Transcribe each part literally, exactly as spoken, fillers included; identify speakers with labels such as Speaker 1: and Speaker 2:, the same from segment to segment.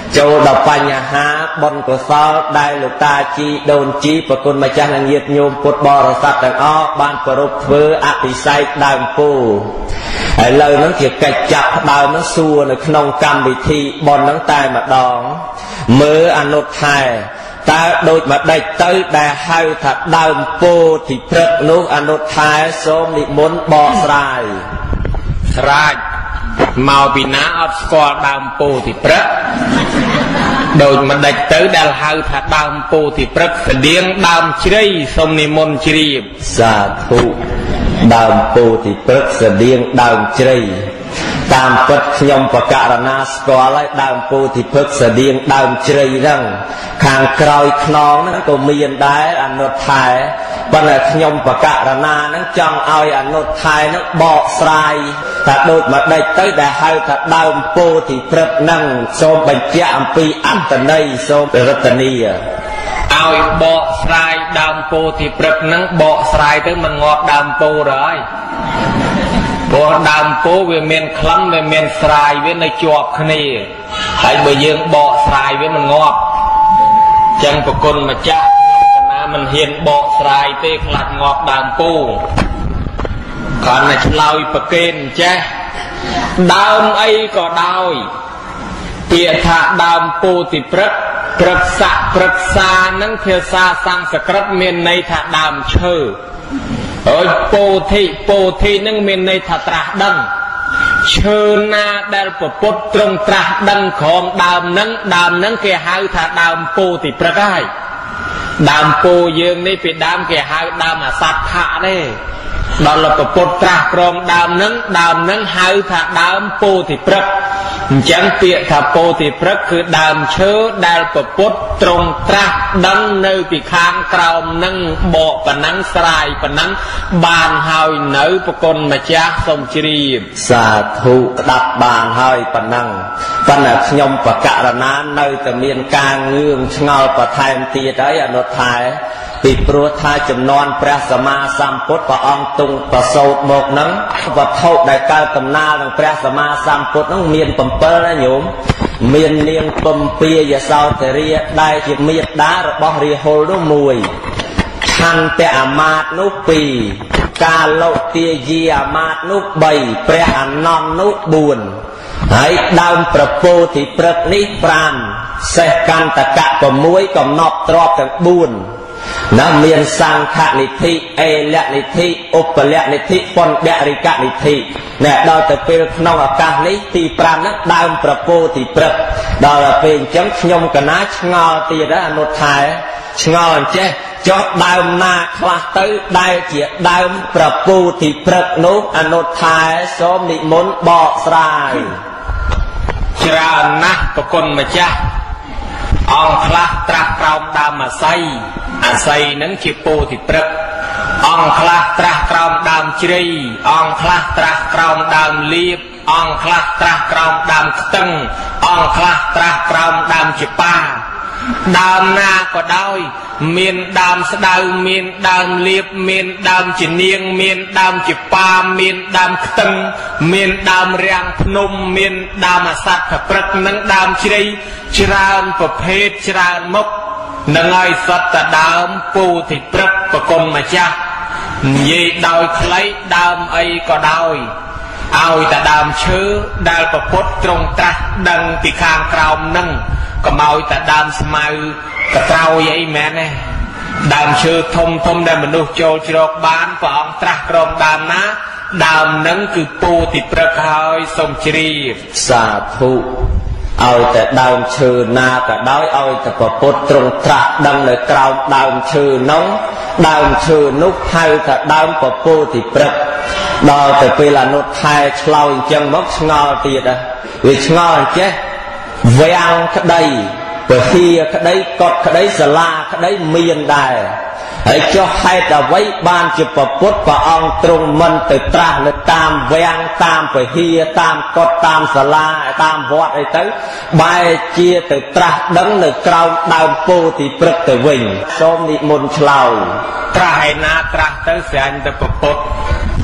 Speaker 1: ចូលដល់បញ្ហាបុណ្យកុសលដែលលោកតាជីដូនជីប្រគុណម្ចាស់និងញាតិញោមពុទ្ធបរិស័ទទាំងអស់បានប្រពធ្វើអភិសេកដើមពោធិ៍ហើយឥឡូវហ្នឹងជាកិច្ចចាប់ដើមហ្នឹងសួរនៅក្នុងកម្មវិធីបុណ្យហ្នឹងតែម្ដងមើលអនុថែតើដូចម្ដេចទៅដែលហៅថាដើមពោធិព្រឹក្សនោះអនុថែសូមនិមន្តបកស្រាយ
Speaker 2: ស្រាយមកពីណាអត់ស្គាល់ដើមពោធិព្រឹក្សដូចម្ដេចទៅដែលហៅថាដើមពោធិព្រឹក្សស្តៀងដើមជ្រៃសូមនិមន្តជ្រាប
Speaker 1: សាធុដើមពោធិព្រឹក្សស្តៀងដើមជ្រៃតាមពិតខ្ញុំបករណាស្គាល់ហើយដើមពោធិព្រឹក្សស្តៀងដើមជ្រៃហ្នឹងខាងក្រោយខ្នងហ្នឹងក៏មានដែរអនុថែប៉ុន្តែខ្ញុំបករណាហ្នឹងចង់ឲ្យអនុថែហ្នឹងបកស្រាយថាដូចម្ដេចទៅដែលហៅថាដើមពោធិព្រឹក្សហ្នឹងសូមបញ្ជាក់អំពីអត្តន័យសូមរតនី
Speaker 2: ឲ្យបកស្រាយដើមពោធិព្រឹក្សហ្នឹងបកស្រាយទៅមិនងាប់ដើមពោរហើយព្រោះដើមពោវាមានក្លិនវាមានស្រាយវានៅជាប់គ្នាហើយបើយើងបកស្រាយវាមិនងាប់ចឹងប្រគុណម្ចាស់ខ្ញុំកណាមិនហ៊ានបកស្រាយទេខ្លាចងាប់ដើមពោគ្រាន់តែឆ្លើយប្រកេនចេះដើមអីក៏ដោយពាក្យថាដើមពោធិព្រឹក្សព្រឹក្សាព្រឹក្សានឹងភាសាសំស្ក្រឹតមានន័យថាដើមឈើហើយពោធិពោធិនឹងមានន័យថាត្រាស់ដឹងឈើណាដែលពពុទ្ធទ្រង់ត្រាស់ដឹងក្រោមដើមនឹងដើមនឹងគេហៅថាដើមពោធិព្រឹក្សហើយដើមពោយើងនេះពីដើមគេហៅដើមអសត្ថៈទេដល់ពពុទ្ធត្រាស់ក្រោមដើមនឹងដើមនឹងហៅថាដើមពោធិព្រឹក្សអញ្ចឹងពាក្យថាពោធិព្រឹក្សគឺដើមឈើដែលពពុទ្ធទ្រង់ត្រាស់ដឹងនៅពីខាងក្រោមនឹងបកប៉ុណ្ណឹងស្រាយប៉ុណ្ណឹងបានហើយនៅប្រគុណម្ចាស់សូមជ្រាប
Speaker 1: សាធុស្ដាប់បានហើយប៉ុណ្ណឹងប៉ុន្តែខ្ញុំបករណានៅតែមានការងឿងឆ្ងល់បន្ថែមទៀតហើយអនុថែពីព្រោះថាចំនួនព្រះសម្មាសម្ពុទ្ធព្រះអង្គទ្រង់ប្រសូតមកនឹងវត្ថុដែលកើតដំណើរនឹងព្រះសម្មាសម្ពុទ្ធនឹងមានbảyណាញោមមាននាងពំពាយសោតរាដែលជាមេត្តារបស់រាហុលនោះមួយឆន្ទៈអាមាត្យនោះពីរកាលោទាយាអាមាត្យនោះបីព្រះអនន្តនោះបួនហើយដើមប្រពោធិព្រឹក្សនេះប្រាំសេះកន្តកៈ៦កំណប់ទ្របទាំងបួនណាមានសង្ឃនិធិអេលនិធិឧបលនិធិបណ្ឌរិកនិធិណែដល់ទៅពេលក្នុងឱកាសនេះទីប្រាំហ្នឹងដើមប្រពោធិព្រឹក្សដល់ទៅពេលអញ្ចឹងខ្ញុំកណាឆ្ងល់ទៀតអនុថែឆ្ងល់អញ្ចេះចុះដើមណាខ្លះទៅដែលជាដើមប្រពោធិព្រឹក្សនោះអនុថែសូមនិមន្តបកស្រាយ
Speaker 2: ច្រើនណាស់ប្រគុណម្ចាស់អង្គខ្លះត្រាស់ក្រោមដើមអាស័យអាស័យនឹងជាពោធិព្រឹក្សអង្គខ្លះត្រាស់ក្រោមដើមជ្រៃអង្គខ្លះត្រាស់ក្រោមដើមលៀបអង្គខ្លះត្រាស់ក្រោមដើមខ្ទឹងអង្គខ្លះត្រាស់ក្រោមដើមជាប៉ាដើមណាក៏ដោយមានដើមស្ដៅមានដើមលៀបមានដើមជានាងមានដើមជាប៉ាមានដើមខ្ទឹងមានដើមរាំងភ្នំមានដើមអសត្វព្រឹក្សនិងដើមជ្រៃច្រើនប្រភេទច្រើនមុខនឹងឲ្យសត្វតដើមពោធិព្រឹក្សប្រគុណម្ចាស់និយាយដោយខ្លីដើមអីក៏ដោយឲ្យតែដើមឈើដែលពពុទ្ធទ្រង់ត្រាស់ដឹងពីខាងក្រោមនឹងកុំឲ្យតែដើមស្មៅកត្រោយអីមែនទេដើមឈើធំធំដែលមនុស្សចូលជ្រកបានព្រះអង្គត្រាស់ក្រោមដើមណាដើមនឹងគឺពោធិព្រឹក្សហើយសូមជ្រាប
Speaker 1: សាធុឲ្យតែដើមឈើណាក៏ដោយឲ្យតែព្រះពុទ្ធទ្រង់ត្រាស់ដឹងនៅក្រោមដើមឈើនោះដើមឈើនោះហៅថាដើមពពោធិព្រឹក្សដល់ទៅពេលអនុថែឆ្លោយអញ្ចឹងមកឆ្ងល់ទៀតវាឆ្ងល់អញ្ចេះវាំងក្តីពហិយក្តីកត់ក្តីសាលាក្តីមានដែរហើយចុះហេតុអ្វីបានជាព្រះពុទ្ធព្រះអង្គទ្រង់មិនទៅត្រាស់នៅតាមវាំងតាមពហិយតាមកត់តាមសាលាតាមវត្តអីទៅបែរជាទៅត្រាស់ដឹងនៅក្រោមដើមពោធិព្រឹក្សទៅវិញសូមនិមន្តឆ្លើយ
Speaker 2: ត្រាស់ឯណាត្រាស់ទៅស្រាញ់ទៅព្រះពុទ្ធ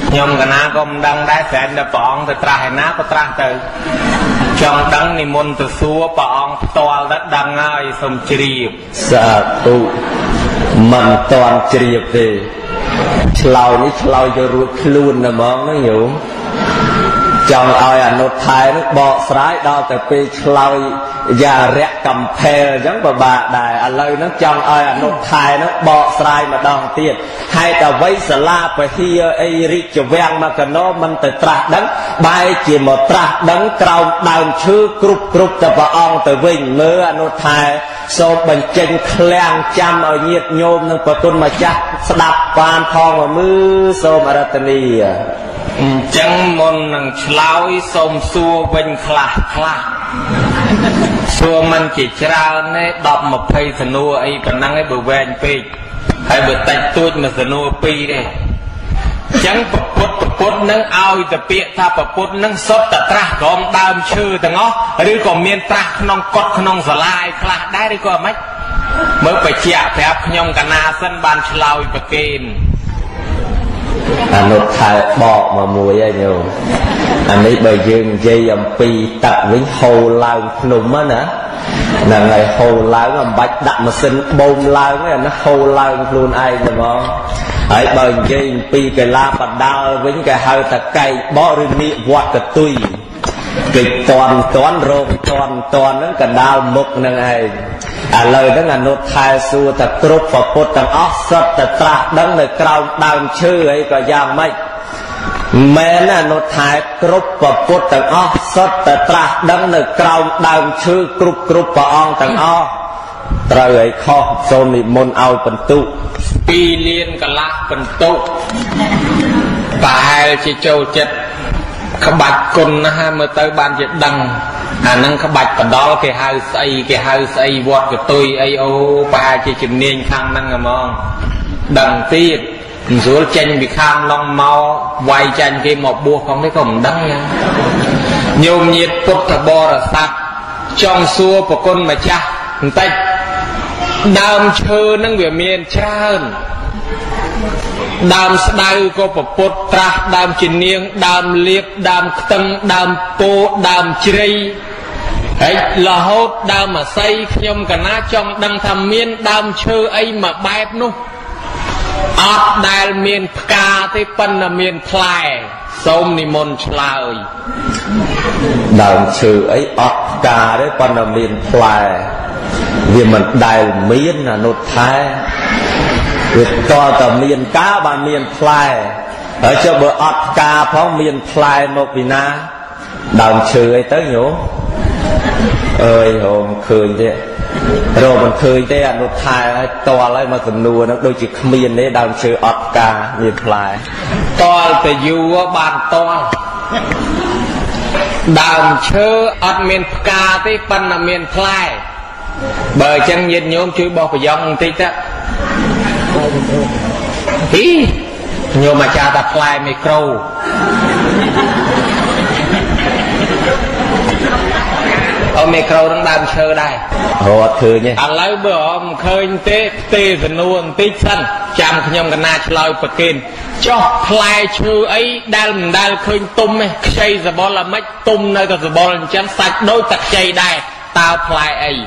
Speaker 2: nhom cái na com đăng đá sẹn đập bỏng từ trai ná có trai từ trong đăng ni môn từ xua bỏng toal đất đăng ai sông chìa
Speaker 1: sa tu mình toàn chìa về lâu ní lâu cho ruột luôn là món nó hiểu trong ai à nốt thái nó bỏ sái đo từ pi lâu và rẽ cầm phê giống bà bà đài à lời nó trong ai à nốt thái nó bỏ sái mà đòn tiền hay ta vây sả la và hi ai ri cho vang mà cái nó mình từ trạc đắng bay chỉ một trạc đắng cầu đàn chư cục cục tập vào ông từ vinh mưa à nốt thái sau bệnh chân klang chăm ở nhiệt nhôm nó có tuân mà chắc đạp bàn thong mà mưa sau mà ra tani
Speaker 2: chẳng môn năng chlau xôm xua vinh khla khla xua mình chỉ trao nè đọc một phây sân nua ấy còn năng ấy bờ ven pi hay bờ tạch tuốt mà sân nua pi đây chẳng bật bật bật nâng ao tập bịa tha bật bật nâng sốt tập tra gom đam chư thằng ó rồi còn miên tra non cọt non sờ lai khla đái đi coi mấy mới phải chẹt phải áp nhom cả na sân bàn chlau bờ kên
Speaker 1: anh nốt thái bỏ mà mùi ấy nhiều anh ấy bởi dương dây âm pi tập với hồ lao nùm á nè là ngày hồ lao mà bạch đặt mà xin bông lao ấy nó hồ lao luôn ai mà ngon ấy bởi dây pi cái la bạch đao với cái hơi ta cây bỏ rừng nị quạt cái tùy cái toàn toàn rộp toàn toàn nó cả đau mục nâng ai à lời đó là nốt thái xua ta cướp và bột tầng óc sật ta trạc đấng lời cầu đàm chư ấy có giang mấy mẹ là nốt thái cướp và bột tầng óc sật ta trạc đấng lời cầu đàm chư cướp cướp và ong tầng óc trời ấy khó xô nị môn ao phần tụ
Speaker 2: pi liên cả lạc phần tụ và hai chị châu chất các bạch côn ha mới tới ban chuyện đăng à năng các bạch phần đó cái hai xây cái hai xây vọt cái tôi ai ô ba chỉ chừng niên khang năng à mong đằng tiết rúa tranh bị khang long mau quay tranh kia một bua không thấy còn đắng nha nhôm nhiệt bút thà bo là sạch trong xua của con mà cha tay đam chơ năng về miền trơn đam đau có bậc bột tra đam chín niên đam liệp đam tăng đam po đam chây ấy là hốt đam mà say nhom cả na trong đăng tham miên đam chơ ấy mà bẹp nu ớt đai miên ca tới phân là miên phai sôm ni môn lời
Speaker 1: đam chơ ấy ớt ca đấy phân là miên phai vì mình đai miên là nốt thái việc to tầm miền cá bàn miền phai ở cho bữa ọt ca phóng miền phai một vì na đàm trừ ấy tới nhổ ơi hôm khơi thế rồi mình khơi thế anh một thai to lại mà cầm nua nó đôi chỉ miền đấy đàm trừ ọt ca miền phai
Speaker 2: to từ du bàn to đàm trừ ọt miền ca tới phân là miền phai bờ chân nhìn nhôm chui bò phải dòng tí đó ý nhiều mà cha ta fly micro ở micro đang đam sơ đây
Speaker 1: họ thừa nhé
Speaker 2: anh lấy bữa ông khơi tê tê rồi luôn tí xanh chăm nhom cái na lôi bậc kên cho fly chư ấy đang đang khơi tum ấy xây giờ bò là mấy tum nơi ta giờ bò là chấm sạch đôi tật chay đây tao fly ấy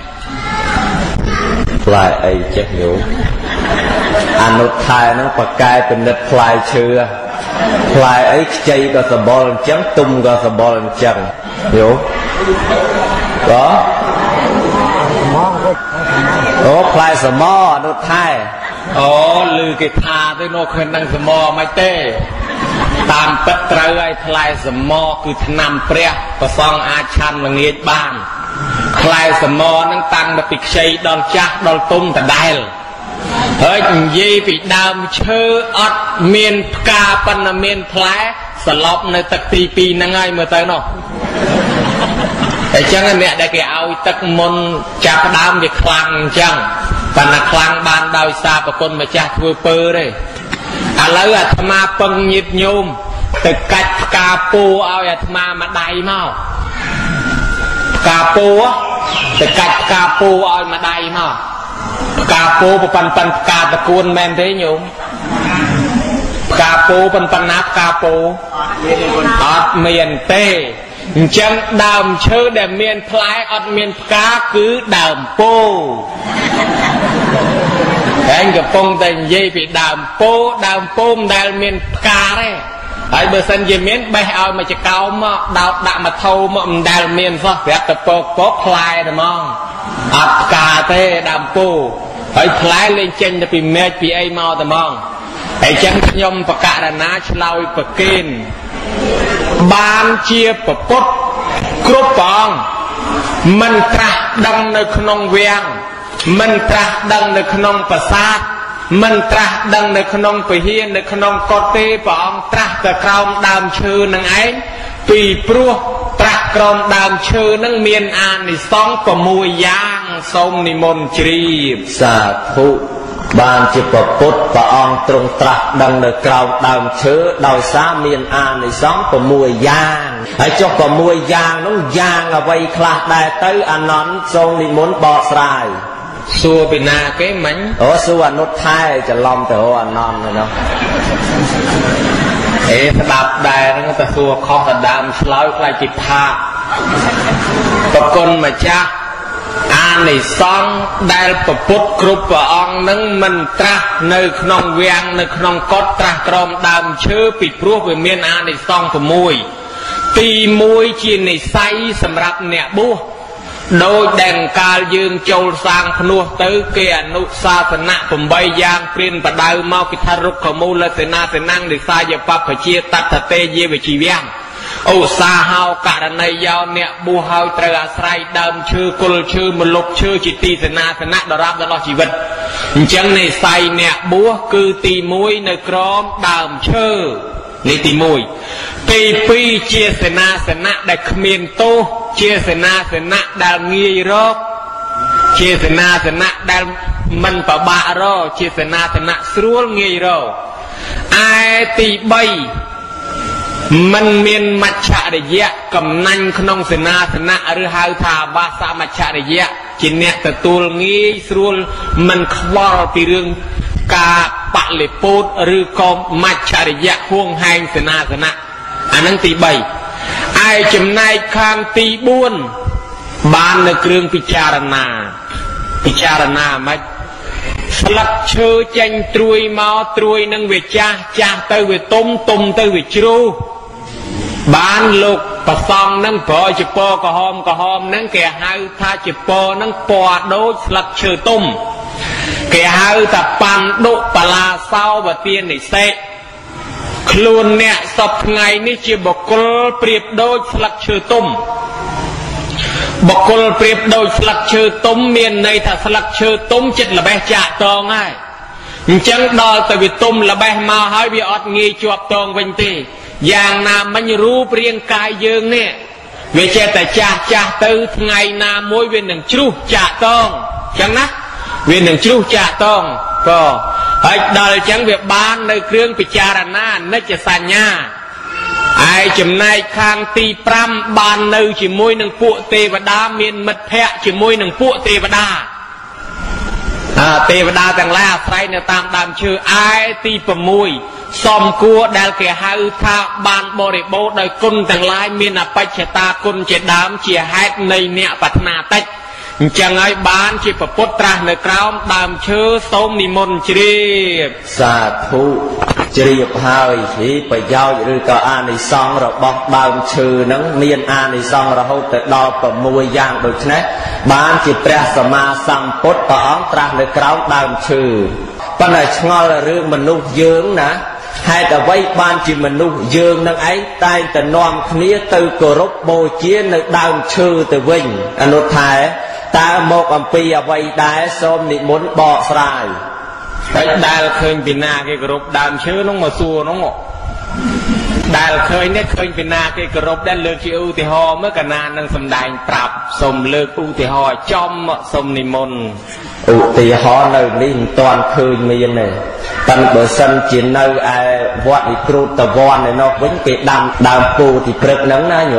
Speaker 1: fly ấy chết nhủ anh nốt thái nó bạc caiเป็นนัด fly เชื่อ fly ไอ้ใจก็สบอลจังตุ้มก็สบอลจังhiểu có có fly สมอโนดthái
Speaker 2: อ๋อลือcái tha tới nó khơi năngสมอไม่เต้ตามปัตรไอ้ fly สมอคือธนำเปรี้ยประซองอาชันละเงียดบ้านคลายสมอนั่งตั้งมาปิดชัยดอนจักดอนตุ้มแต่ได้เฮ้ยยี่ปีดามเชื่ออดเมียนกาปันเมียนแผลสลบในตะตีปีนั่งไงเมื่อเตยเนาะแต่จังเนี่ยได้แกเอาตะมนจับดามไปคลังจังปันคลังบานดาวซาปะคนมาจักเวอร์เปอร์เลยอะไรอะธรรมาปังยิบโยมตึกกัดกาปูเอาอะธรรมามาได้เมากาปูตึกกัดกาปูเอามาได้เมากาปูปันปันกาตะกูลแมนเทโยมกផ្កាពោប៉ុន្តែណាផ្កាពោអត់មានទេអញ្ចឹងដើមឈើដែលមានផ្លែអត់មានផ្កាគឺដើមពោតែកំពុងតែនិយាយពីដើមពោដើមពោមិនដែលមានផ្កាទេហើយបើសិនជាមានបេះឲ្យមកចកោមកដោតដាក់មកថោមកមិនដែលមានសោះប្រាប់ទៅពកពកផ្លែតែហ្មងអត់ផ្កាទេដើមពោហើយផ្លែលេងចេញទៅពីមែកពីអីមកតែហ្មងហើយចឹងខ្ញុំបកករណាឆ្លើយប្រគិនបានជាប្រពុតគ្រប់ព្រះអង្គមិនត្រាស់ដឹងនៅក្នុងវាំងមិនត្រាស់ដឹងនៅក្នុងប្រាសាទមិនត្រាស់ដឹងនៅក្នុងពហិននៅក្នុងកុដិទេព្រះអង្គត្រាស់តែក្រោមដើមឈើនឹងឯងពីព្រោះត្រាស់ក្រោមដើមឈើនឹងមានអានិសង្ស៦យ៉ាងសូមនិមន្តជ្រាប
Speaker 1: សាធុបានជាប្រពុតព្រះអង្គទ្រង់ត្រាស់ដឹងនៅក្រោមដើមឈើដោយសារមានអានិសង្ស៦យ៉ាងហើយចុះ៦យ៉ាងនោះយ៉ាងអ្វីខ្លះដែរទៅអានន្តសូមនិមន្តបកស្រាយ
Speaker 2: សួរពីណាគេមិញ
Speaker 1: អូសួរអនុថែច្រឡំទៅរកអានន្តនោះ
Speaker 2: អេស្ដាប់ដែរហ្នឹងតែសួរខុសតែដើមឆ្លើយខ្លាចពីផាកប្រគុណម្ចាស់អានិសង្សដែលប្រពុតគ្រប់ព្រះអង្គនឹងមិនត្រាស់នៅក្នុងវាំងនៅក្នុងកុដិត្រាស់ក្រោមដើមឈើពីព្រោះវាមានអានិសង្ស៦ទីមួយជានិស័យសម្រាប់អ្នកបួសដោយដែលកាលយើងចូលសាងភ្នោះទៅគេអនុសាសនៈ៨យ៉ាងព្រានបដៅមកគេថារុក្ខមូលសេនាសេនាងនិសាយបព្វជាតតតេយេវជីវាំងឧស្សាហោករណីយោអ្នកបួសហើយត្រូវអាស្រ័យដើមឈើគល់ឈើមលុបឈើជាទីសេនាសនៈដរាបដល់ជីវិតអញ្ចឹងនិស័យអ្នកបួសគឺទីមួយនៅក្រោមដើមឈើនេះទីមួយទីពីរជាសេនាសនៈដែលគ្មានទោសជាសេនាសនៈដែលងាយរកជាសេនាសនៈដែលមិនប្របាក់រកជាសេនាសនៈស្រួលងាយរកឯទីបីមិនមានមច្ឆរិយៈកំណាញ់ក្នុងសេនាសនៈឬហៅថាបាសមច្ឆរិយៈជាអ្នកទទួលងាយស្រួលមិនខ្វល់ពីរឿងការបលិពោតឬក៏មច្ឆរិយៈហួងហែងសេនាសនៈអានឹងទីបីឯចំណែកខាងទីបួនបាននៅគ្រឿងពិចារណាពិចារណាមិនស្លឹកឈើចេញត្រួយមកត្រួយនឹងវាចាស់ចាស់ទៅវាទុំទុំទៅវាជ្រុះបានលោកប្រសងនឹងប្រយជាពណ៌ក្រហមក្រហមនឹងគេហៅថាជាពណ៌នឹងពណ៌ដូចស្លឹកឈើទុំគេហៅថាបណ្ឌុបលាសោវទានិសេខ្លួនអ្នកសពថ្ងៃនេះជាបុគ្គលប្រៀបដូចស្លឹកឈើទុំបុគ្គលប្រៀបដូចស្លឹកឈើទុំមានន័យថាស្លឹកឈើទុំចិត្តល្បេះចាក់តងហើយអញ្ចឹងដល់ទៅវាទុំល្បេះមកហើយវាអត់ងាយជាប់តងវិញទេយ៉ាងណាមិញរូបរាងកាយយើងនេះវាចេះតែចាស់ចាស់ទៅថ្ងៃណាមួយវានឹងជ្រុះចាក់តងអញ្ចឹងណាវានឹងជ្រុះចាក់តងក៏ហើយដល់អញ្ចឹងវាបាននៅគ្រឿងពិចារណានិច្ចសញ្ញាឯចំណែកខាងទីប្រាំបាននៅជាមួយនឹងពួកទេវតាមានមិត្តភ័ក្តិជាមួយនឹងពួកទេវតាអាទេវតាទាំងឡាយអាស្រ័យនៅតាមដើមឈើឯទី៦សំគួរដែលគេហៅថាបានបរិបូរណ៍ដោយគុណទាំងឡាយមានអបច្ចតាគុណជាដើមជាហេតុនៃអ្នកប្រាថ្នាតិចអញ្ចឹងហើយបានជាប្រពុតត្រាស់នៅក្រោមដើមឈើសូមនិមន្តជ្រាប
Speaker 1: សាធុជ្រាបហើយពីប្រយោជន៍ឬក៏អានិសង្សរបស់ដើមឈើហ្នឹងមានអានិសង្សរហូតទៅដល់៦យ៉ាងដូច្នេះបានជាព្រះសម្មាសម្ពុទ្ធព្រះអង្គត្រាស់នៅក្រោមដើមឈើប៉ុន្តែឆ្ងល់រឿងមនុស្សយើងណាហេតុអ្វីបានជាមនុស្សយើងនឹងឯងតែងតែនាំគ្នាទៅគោរពបូជានៅដើមឈើទៅវិញអនុថែតើមកអំពីអ្វីដែរសូមនិមន្តបកស្រាយ
Speaker 2: ហើយដែលឃើញពីណាគេគោរពដើមឈើនោះមកសួរនោះដែលឃើញនេះឃើញពីណាគេគោរពដែលលើកជាឧទាហរណ៍មើលកណានឹងសំដែងប្រាប់សូមលើកឧទាហរណ៍ចំសូមនិមន្ត
Speaker 1: ឧទាហរណ៍នៅនេះមិនទាន់ឃើញមានទេតែបើសិនជានៅឯវត្តវិគ្រូតវ័នឯនោះវិញគេដាំដើមពោធិព្រឹក្សហ្នឹងណាញោម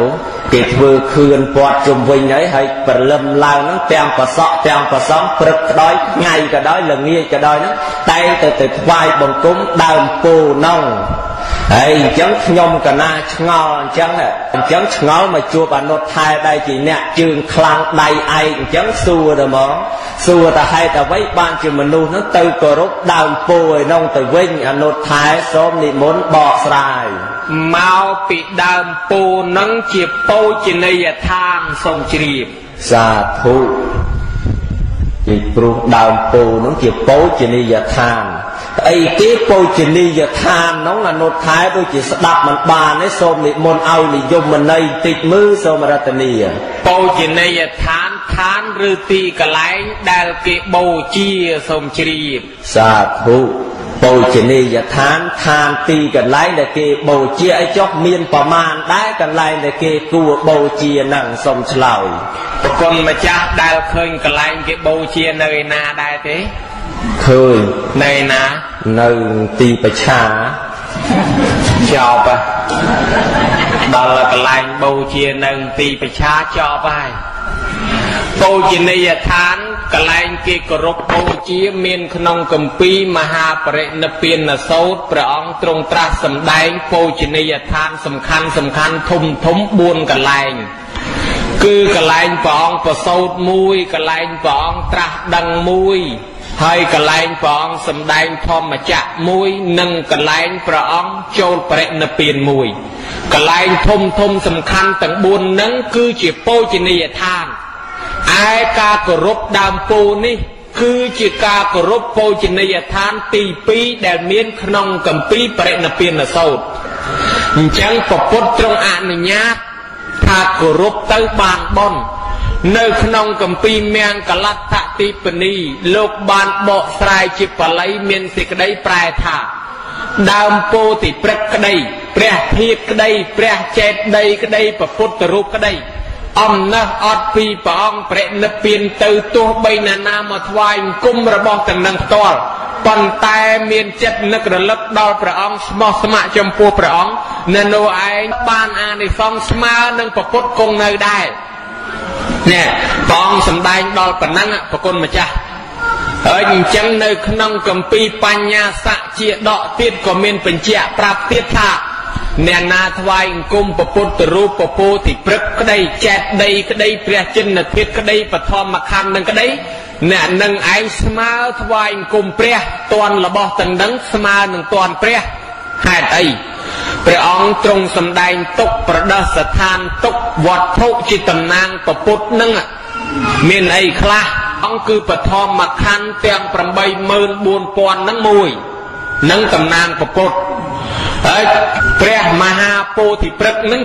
Speaker 1: គេធ្វើខឿនពាត់ជុំវិញហើយហើយព្រលឹមឡើងហ្នឹងទាំងប្រសក់ទាំងប្រសំព្រឹកក៏ដោយថ្ងៃក៏ដោយល្ងាចក៏ដោយហ្នឹងតែទៅទៅថ្វាយបង្គំដើមពោនោះ ហើយអញ្ចឹងខ្ញុំកណាឆ្ងល់អញ្ចឹងអញ្ចឹងឆ្ងល់មកជួបអនុថែដែលជាអ្នកជើងខ្លាំងដៃឯកអញ្ចឹងសួរទៅមកសួរតែហេតុអ្វីបានជាមនុស្សហ្នឹងទៅគោរពដើមពោឯនោះទៅវិញអនុថែសូមនិមន្តបកស្រាយមកពីដើមពោហ្នឹងជាពោជនីយដ្ឋានសូមជ្រាបសាធុពីព្រោះដើមពោហ្នឹងជាពោជនីយដ្ឋាន អីគេពោជនីយដ្ឋាននោះអនុថែដូចជាស្ដាប់មិនបានទេសូមនិមន្តឲ្យនិយមន័យតិចមើលសូមរតនីពោជនីយដ្ឋានឋានឬទីកន្លែងដែលគេបូជាសូមជ្រាបសាធុពោជនីយដ្ឋានឋានទីកន្លែងដែលគេបូជាឲ្យចុះមានប្រមាណដែរកន្លែងដែលគេគួរបូជាហ្នឹងសូមឆ្លើយប្រគុណម្ចាស់ដែលឃើញកន្លែងគេបូជានៅឯណាដែរទេ ឃើញនៅណានៅទីប្រឆាចប់ដល់កន្លែងបូជានៅទីប្រឆាចប់ហើយបូជនីយដ្ឋានកន្លែងគេគោរពបូជាមានក្នុងគម្ពីរមហាបរិនិព្វានសូត្រព្រះអង្គទ្រង់ត្រាស់សម្ដែងបូជនីយដ្ឋានសំខាន់សំខាន់ធំធំ 4 កន្លែង គឺកន្លែងព្រះអង្គប្រសូតមួយកន្លែងព្រះអង្គត្រាស់ដឹងមួយ ហើយកន្លែងព្រះអង្គសម្ដែងធម្មចក្រមួយនិងកន្លែងព្រះអង្គចូលបរិនិព្វានមួយកន្លែងធំធំសំខាន់ទាំង 4 ហ្នឹងគឺជាបូជនីយដ្ឋានឯការគោរពដើមពោនេះគឺជាការគោរពបូជនីយដ្ឋានទី 2 ដែលមានក្នុងគម្ពីរបរិនិព្វានសូត្រអញ្ចឹងព្រះពុទ្ធទ្រង់អនុញ្ញាតថាគោរពទៅបានបុណ្យ នៅក្នុងគម្ពីរមង្គលដ្ឋទីបនីលោកបានបកស្រាយជាបាលីមានសេចក្តីប្រែថាដើមពោធិព្រឹក្សក្តីព្រះធាតុក្តីព្រះចេតិយក្តីព្រះពុទ្ធរូបក្តីអំណះអត់ពីព្រះអង្គបរិនិព្វានទៅទោះបីណាណាមកថ្វាយអង្គមរបស់ទាំងនឹងផ្ទាល់ប៉ុន្តែមានចិត្តនឹករលឹកដល់ព្រះអង្គស្មោះស្ម័គ្រចំពោះព្រះអង្គនៅនោះឯងបានអានិសង្សស្មើនឹងព្រះពុទ្ធគង់នៅដែរ ណែព្រះអង្គសម្ដែងដល់ប៉ុណ្ណឹងប្រគុណម្ចាស់ហើយអញ្ចឹងនៅក្នុងគម្ពីរបញ្ញាស័កជាដកទៀតក៏មានបញ្ជាក់ប្រាប់ទៀតថាអ្នកណាថ្វាយអង្គមព្រះពុទ្ធរូបពពោធិព្រឹក្សក្តីចេតិយក្តីព្រះចិនធាតុក្តីបឋមខណ្ឌនឹងក្តីអ្នកនឹងឯងស្មើថ្វាយអង្គមព្រះតនរបស់ទាំងនឹងស្មើនឹងតនព្រះហេតុអី ព្រះអង្គទ្រង់សម្ដែងទុកប្រដស្ថានទុកវត្ថុជាតំណាងព្រះពុទ្ធនឹងមានអីខ្លះអង្គគឺបឋមខណ្ឌទាំង 84000 នឹងមួយនឹងតំណាងព្រះពុទ្ធហើយព្រះមហាពោធិព្រឹក្សនឹង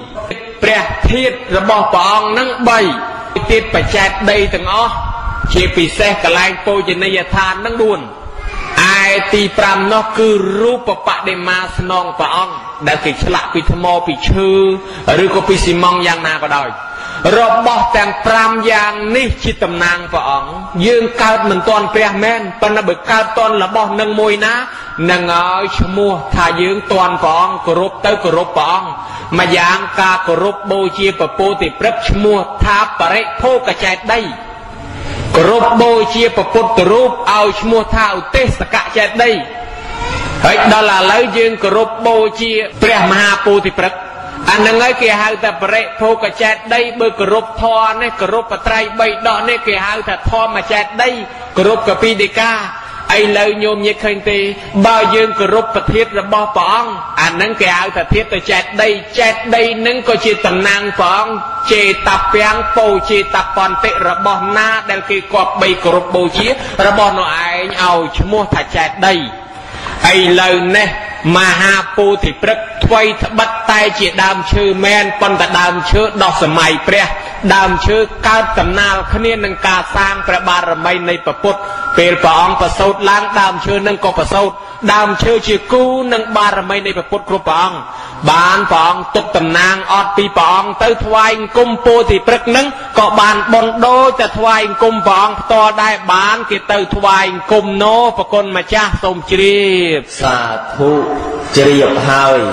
Speaker 1: 2 ព្រះធាតុរបស់ព្រះអង្គនឹង 3 ទៀតបច្ចេកដីទាំងអស់ជាពិសេសកន្លែងពោជនីយដ្ឋាននឹង 4 ឯទី 5 នោះគឺរូបបដិមាស្នងព្រះអង្គដែលគេឆ្លាក់ពីថ្មពីឈើឬក៏ពីស៊ីម៉ង់យ៉ាងណាក៏ដោយរបស់ទាំង 5 យ៉ាងនេះជាតំណាងព្រះអង្គយើងកើតមិនទាន់ព្រះមែនប៉ុន្តែបើកើតទាន់របស់នឹងមួយណានឹងឲ្យឈ្មោះថាយើងទាន់ព្រះអង្គគោរពទៅគោរពព្រះអង្គម្យ៉ាងការគោរពបូជាពពោធិព្រឹក្សឈ្មោះថាបរិភោគចេតិយ គោរពបូជាព្រះពុទ្ធរូបឲ្យឈ្មោះថាឧទេសកចេតិយហើយដល់ឥឡូវយើងគោរពបូជាព្រះមហាពោធិព្រឹក្សអានឹងហើយគេហៅថាបរិភោគចេតិយបើគោរពធម៌នេះគោរពបត្រៃ 3 ដកនេះគេហៅថាធម្មចេតិយគោរពកពីដីកាឥឡូវញោមញាតិឃើញទេបើយើងគោរពប្រធានរបស់ព្រះអង្គអានឹងគេហៅថាធាតុចេតិយចេតិយនឹងក៏ជាតំណាងព្រះអង្គចេតពាំងពោចេតបន្តិរបស់ណាដែលគេគប្បីគោរពបូជារបស់នោះឯងឲ្យឈ្មោះថាចេតិយឥឡូវនេះមហាពោធិព្រឹក្សថ្វីត្បិតតែជាដើមឈើមែនប៉ុន្តែដើមឈើដោះសម័យព្រះដើមឈើកើតដំណាលគ្នានឹងការសាងព្រះបារមីនៃព្រះពុទ្ធពេលព្រះអង្គប្រសូតឡើងដើមឈើនឹងក៏ប្រសូតដើមឈើជាគូនឹងបារមីនៃព្រះពុទ្ធគ្រប់ព្រះអង្គបានព្រះអង្គទុកតំណាងអត់ពីព្រះអង្គទៅថ្វាយអង្គមពោធិព្រឹក្សនឹងក៏បានបុណ្យដូចតែថ្វាយអង្គមព្រះអង្គផ្ទាល់ដែរបានគេទៅថ្វាយអង្គមណោប្រគុណម្ចាស់សូមជ្រាបសាធុជ្រាបហើយ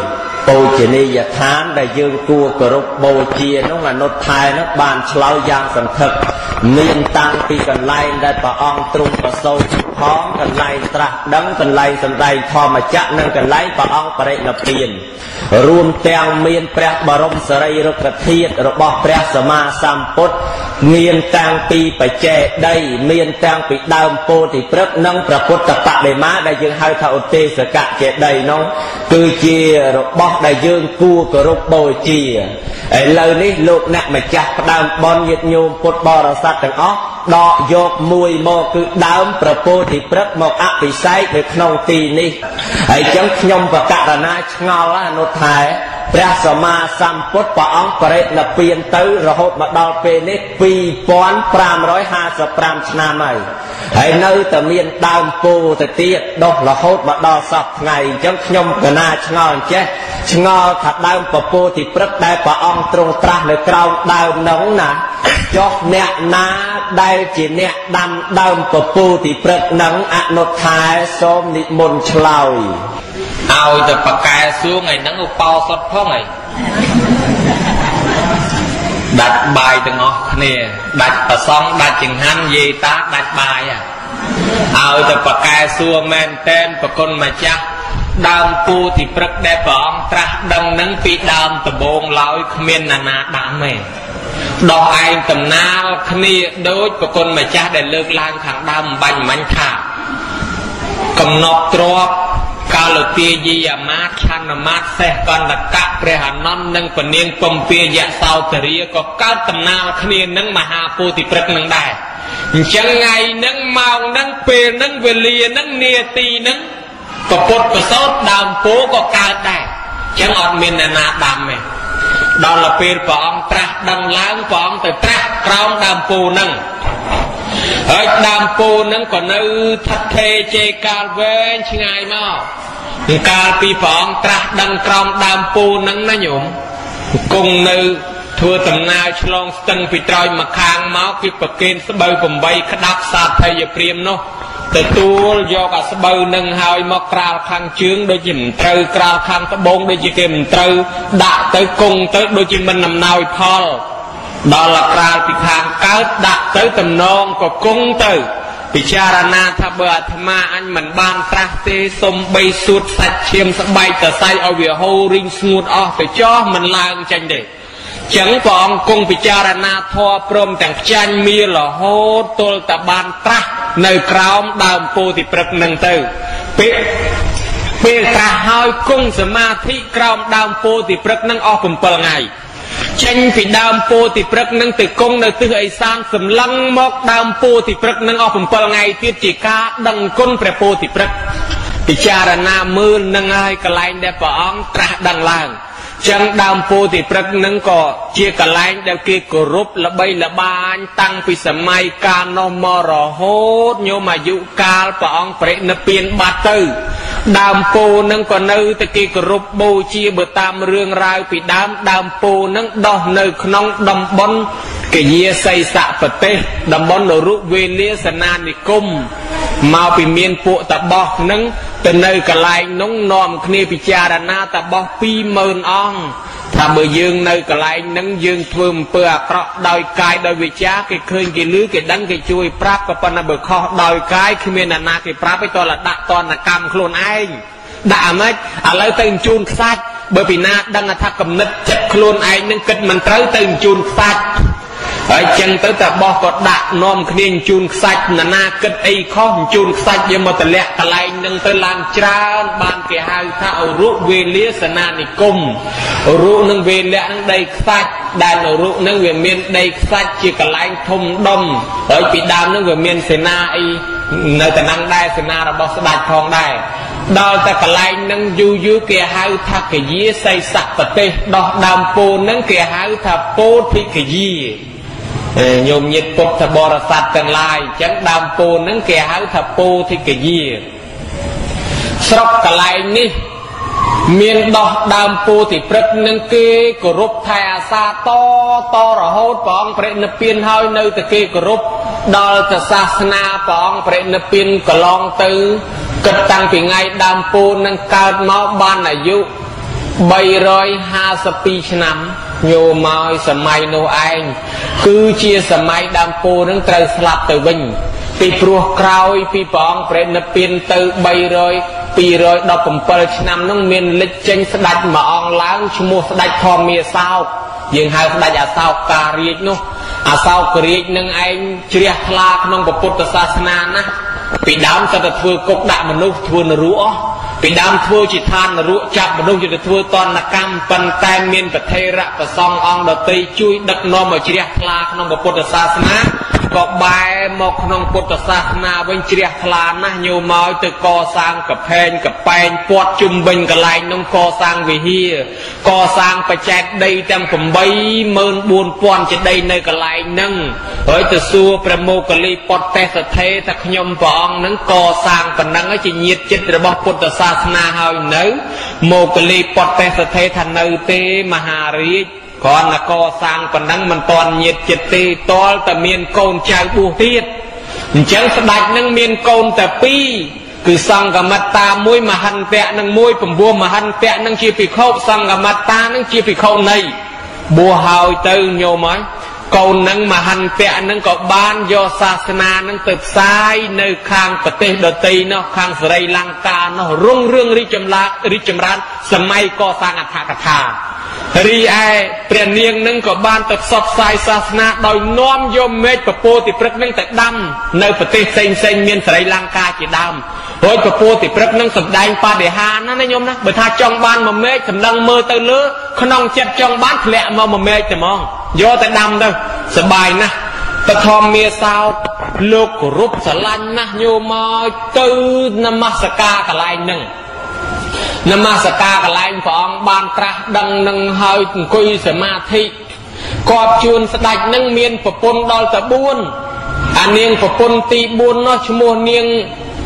Speaker 1: បូជនីយដ្ឋានដែលយើងគួរគោរពបូជានោះអនុថែនោះបានឆ្លើយយ៉ាងសន្ធឹកមានតាំងពីកន្លែងដែលព្រះអង្គទ្រង់ប្រសូតផងកន្លែងត្រាស់ដឹងកន្លែងសម្ដែងធម្មចក្រនិងកន្លែងព្រះអង្គបរិនិព្វានរួមទាំងមានព្រះបរមសារីរិកធាតុរបស់ព្រះសម្មាសម្ពុទ្ធមានតាំងពីបច្ចេកដីមានតាំងពីដើមពោធិព្រឹក្សនិងព្រះពុទ្ធបដិមាដែលយើងហៅថាឧទេសកចេតីនោះគឺជារបស់ដែលយើងគួរគោរពបូជាឥឡូវនេះលោកអ្នកម្ចាស់ផ្ដើមបន់ញាតិញោមពុទ្ធបរិស័ទទាំងអស់ដកយកមួយមកគឺដើមព្រះពោធិព្រឹក្សមកអភិសេកនៅក្នុងទីនេះហើយចឹងខ្ញុំបកករណាឆ្ងល់អនុថែព្រះសម្មាសម្ពុទ្ធព្រះអង្គបរិនិព្វានទៅរហូតមកដល់ពេលនេះពីរពាន់ប្រាំរយហាសិបប្រាំឆ្នាំហើយហើយនៅតែមានដើមពោទៅទៀតដុះរហូតមកដល់សពថ្ងៃអញ្ចឹងខ្ញុំកណាឆ្ងល់អញ្ចេះឆ្ងល់ថាដើមពពោធិព្រឹក្សដែលព្រះអង្គទ្រង់ត្រាស់នៅក្រោមដើមនោះណាចុះអ្នកណាដែលជាអ្នកដាំដើមពពោធិព្រឹក្សនឹងអនុថែសូមនិមន្តឆ្លើយ
Speaker 2: ឲ្យតែបកែសួងឯហ្នឹងឧបោសថផងឯងដាច់បាយទាំងអស់គ្នាដាច់ប្រសងដាច់ចង្ហាន់យាយតាដាច់បាយឲ្យតែបកែសួងមែនតែនប្រគុណម្ចាស់ដើមពោធិព្រឹក្សដែលព្រះអង្គត្រាស់ដឹងនឹងពីដើមដំបូងឡើយគ្មានណាណាដាំទេដោះឯងតំណាលគ្នាដូចប្រគុណម្ចាស់ដែលលើកឡើងខាងដើមបាញ់មិញថាកំណត់ទ្របកាលទាយីអាមាត្យឆន្ទមាត្យសេះកណ្ដកៈព្រះអនន្តនិងពនាងពំពាយៈសោតរាក៏កើតតំណាលគ្នានឹងមហាពោធិព្រឹក្សនឹងដែរអញ្ចឹងថ្ងៃនឹងម៉ោងនឹងពេលនឹងវេលានឹងនាទីនឹងប្រពុតប្រសោតដើមពោក៏កើតដែរអញ្ចឹងអត់មានអ្នកណាដាំទេដល់ពេលព្រះអង្គត្រាស់ដឹងឡើងព្រះអង្គទៅត្រាស់ក្រោមដើមពោនឹងហើយដើមពោនឹងក៏នៅថិតថេរជេរកាលវែងឆ្ងាយមកកាលពីព្រះអង្គត្រាស់ដឹងក្រោមដើមពោនឹងណាញោមគង់នៅធ្វើដំណើរឆ្លងស្ទឹងពីត្រើយមកខាងមកគឺប្រគេនស្បូវប្រាំបីក្តាប់សាធិយព្រាមនោះទទួលយកអាស្បូវនឹងហើយមកក្រាលខាងជើងដូចជាមិនត្រូវក្រាលខាងត្បូងដូចជាគេមិនត្រូវដាក់ទៅគង់ទៅដូចជាមិនអំណោយផលដល់ក្រាលពីខាងកើតដាក់ទៅតំណងក៏គង់ទៅពិចារណាថាបើអាត្មាអញមិនបានត្រាស់ទេសុំបីសួតសាច់ឈាមស្បែកតសៃឲ្យវាហូររីងស្ងួតអស់ទៅចោះមិនឡើងចេញទេចឹងព្រះអង្គគង់ពិចារណាធម៌ព្រមទាំងខ្ចាញ់មារហូតទល់តែបានត្រាស់នៅក្រោមដើមពោធិព្រឹក្សនឹងទៅពេលពេលត្រាស់ហើយគង់សមាធិក្រោមដើមពោធិព្រឹក្សនឹងអស់7ថ្ងៃចេញពីដើមពោធិព្រឹក្សនឹងទៅគង់នៅទិសឦសានសម្លឹងមកដើមពោធិព្រឹក្សនឹងអស់7ថ្ងៃទៀតជាការដឹងគុណព្រះពោធិព្រឹក្សពិចារណាមើលនឹងហើយកន្លែងដែលព្រះអង្គត្រាស់ដឹងឡើងចឹងដើមពោធិព្រឹក្សនឹងក៏ជាកន្លែងដែលគេគោរពល្បីល្បាញតាំងពីសម័យកាលនោះមករហូតញោមអាយុកាលព្រះអង្គបរិនិព្វានបាត់ទៅដើមពោនឹងក៏នៅតែគេគោរពបូជាបើតាមរឿងរ៉ាវពីដើមដើមពោនឹងដោះនៅក្នុងតំបន់កយាសីសប្រទេសតំបន់នរុវេលាសនានិគមមកពីមានពួកតបោះនឹងទៅនៅកន្លែងនោះនាំគ្នាពិចារណាតបោះពីរម៉ឺនអង្គថាបើយើងនៅកន្លែងហ្នឹងយើងធ្វើអំពើអាក្រក់ដោយកាយដោយវាចាគេឃើញគេលឺគេដឹងគេជួយប្រាប់ក៏ប៉ុន្តែបើខុសដោយកាយគ្មានអ្នកណាគេប្រាប់ឯតលដាក់តនកម្មខ្លួនឯងដាក់អាម៉េចឥឡូវទៅបញ្ជូនខ្សាច់បើពីណាដឹងថាគំនិតចិត្តខ្លួនឯងនឹងគិតមិនត្រូវទៅបញ្ជូនខ្សាច់ហើយចឹងទៅតែបោះក៏ដាក់នាំគ្នាបញ្ជូនខ្សាច់ណានាគិតអីខុសបញ្ជូនខ្សាច់យកមកតម្លាក់កន្លែងនឹងទៅឡើងច្រើនបានគេហៅថាអរុវេលាសនានិគមអរុនឹងវេលៈនឹងដីខ្សាច់ដែលអរុនឹងវាមានដីខ្សាច់ជាកន្លែងធំដុំហើយពីដើមនឹងវាមានសេនាអីនៅតំណែងដែរសេនារបស់ស្ដេចផងដែរដល់តែកន្លែងនឹងយូរយូរគេហៅថាកយាសីសប្រទេសដោះដើមពោនឹងគេហៅថាពោធិកយាញោមញាតិពុទ្ធបរិស័ទទាំងឡាយអញ្ចឹងដើមពោនឹងគេហៅថាពោធិកយាស្រុកកន្លែងនេះមានដោះដើមពោធិព្រឹក្សនឹងគេគោរពថែអាសាតតរហូតព្រះអង្គបរិនិព្វានហើយនៅតែគេគោរពដល់ទៅសាសនាព្រះអង្គបរិនិព្វានកន្លងទៅគិតតាំងពីថ្ងៃដើមពោនឹងកើតមកបានអាយុបីរយហាសិបពីរឆ្នាំញោមមកសម័យនោះឯងគឺជាសម័យដើមពោធិ៍នឹងត្រូវស្លាប់ទៅវិញពីព្រោះក្រោយពីព្រះអង្គប្រេតនិព្វានទៅបីរយពីរយដប់bảyឆ្នាំនោះមានលេចចេញស្ដេចមួយអង្គឡើងឈ្មោះស្ដេចធម្មាសោកយើងហៅស្ដេចអសោការាជនោះអសោករាជនឹងឯងជ្រះថ្លាក្នុងពុទ្ធសាសនាណាពីដើមទៅធ្វើគុកដាក់មនុស្សធ្វើនរកអស់ពីដើមធ្វើជាឋាននរកចាប់មនុស្សទៅធ្វើតនកម្មប៉ុន្តែមានប្រធេរៈប្រសងអង្គដតីជួយដឹកនាំឲ្យជ្រះថ្លាក្នុងពុទ្ធសាសនាក៏បែរមកក្នុងពុទ្ធសាសនាវិញជ្រះថ្លាណាស់ញោមមកទៅកសាងកផែងកប៉ែងពាត់ជុំវិញកន្លែងនោះកសាងវិហារកសាងបច្ចេកដីទាំង bảyម៉ឺនបួនពាន់ ចេតិយនៅកន្លែងហ្នឹងហើយទៅសួរព្រះមោគលីពតទេសថេថាខ្ញុំព្រះអង្គហ្នឹងកសាងប៉ុណ្ណឹងជាញាតិចិត្តរបស់ពុទ្ធសាសនាហើយនៅមោគលីពតទេសថេថានៅទេមហារាជគ្រាន់តែកសាងប៉ុណ្ណឹងមិនតាន់ញាតិចិត្តទេតលតែមានកូនចៅបួសទៀតអញ្ចឹងស្ដេចនឹងមានកូនតែពីរគឺសង្ឃមត្តាមួយមហន្តៈនឹងមួយពំពោះមហន្តៈនឹងជាភិក្ខុសង្ឃមត្តានឹងជាភិក្ខុនៃបួសហើយទៅញោមហើយកូននឹងមហន្តៈនឹងក៏បានយកសាសនានឹងទៅផ្សាយនៅខាងប្រទេសដទៃនោះខាងសេរីលង្កានោះរុងរឿងរីកចម្រើនរីកចម្រើនសម័យកសាងអដ្ឋកថារីឯព្រះនាងនឹងក៏បានទៅផ្សព្វផ្សាយសាសនាដោយនាំយកមេឃពពោធិព្រឹក្សនឹងទៅដាំនៅប្រទេសផ្សេងផ្សេងមានសេរីលង្កាជាដើមហើយពពោធិព្រឹក្សនឹងសម្ដែងបដិហារណាណាញោមណាបើថាចង់បានមួយមេឃសម្លឹងមើលទៅលើក្នុងចិត្តចង់បានធ្លាក់មកមួយមេឃតែហ្មងយកទៅដាំទៅសบายណាស់បឋមមាសោតលោកគោរពស្រឡាញ់ណាស់ញោមមកទៅនមស្ការកន្លែងហ្នឹងនមស្ការកន្លែងព្រះអង្គបានត្រាស់ដឹងនឹងហើយអង្គុយសមាធិគាត់ជួនស្ដេចនឹងមានប្រពន្ធដល់តែបួនអានាងប្រពន្ធទីបួននោះឈ្មោះនាង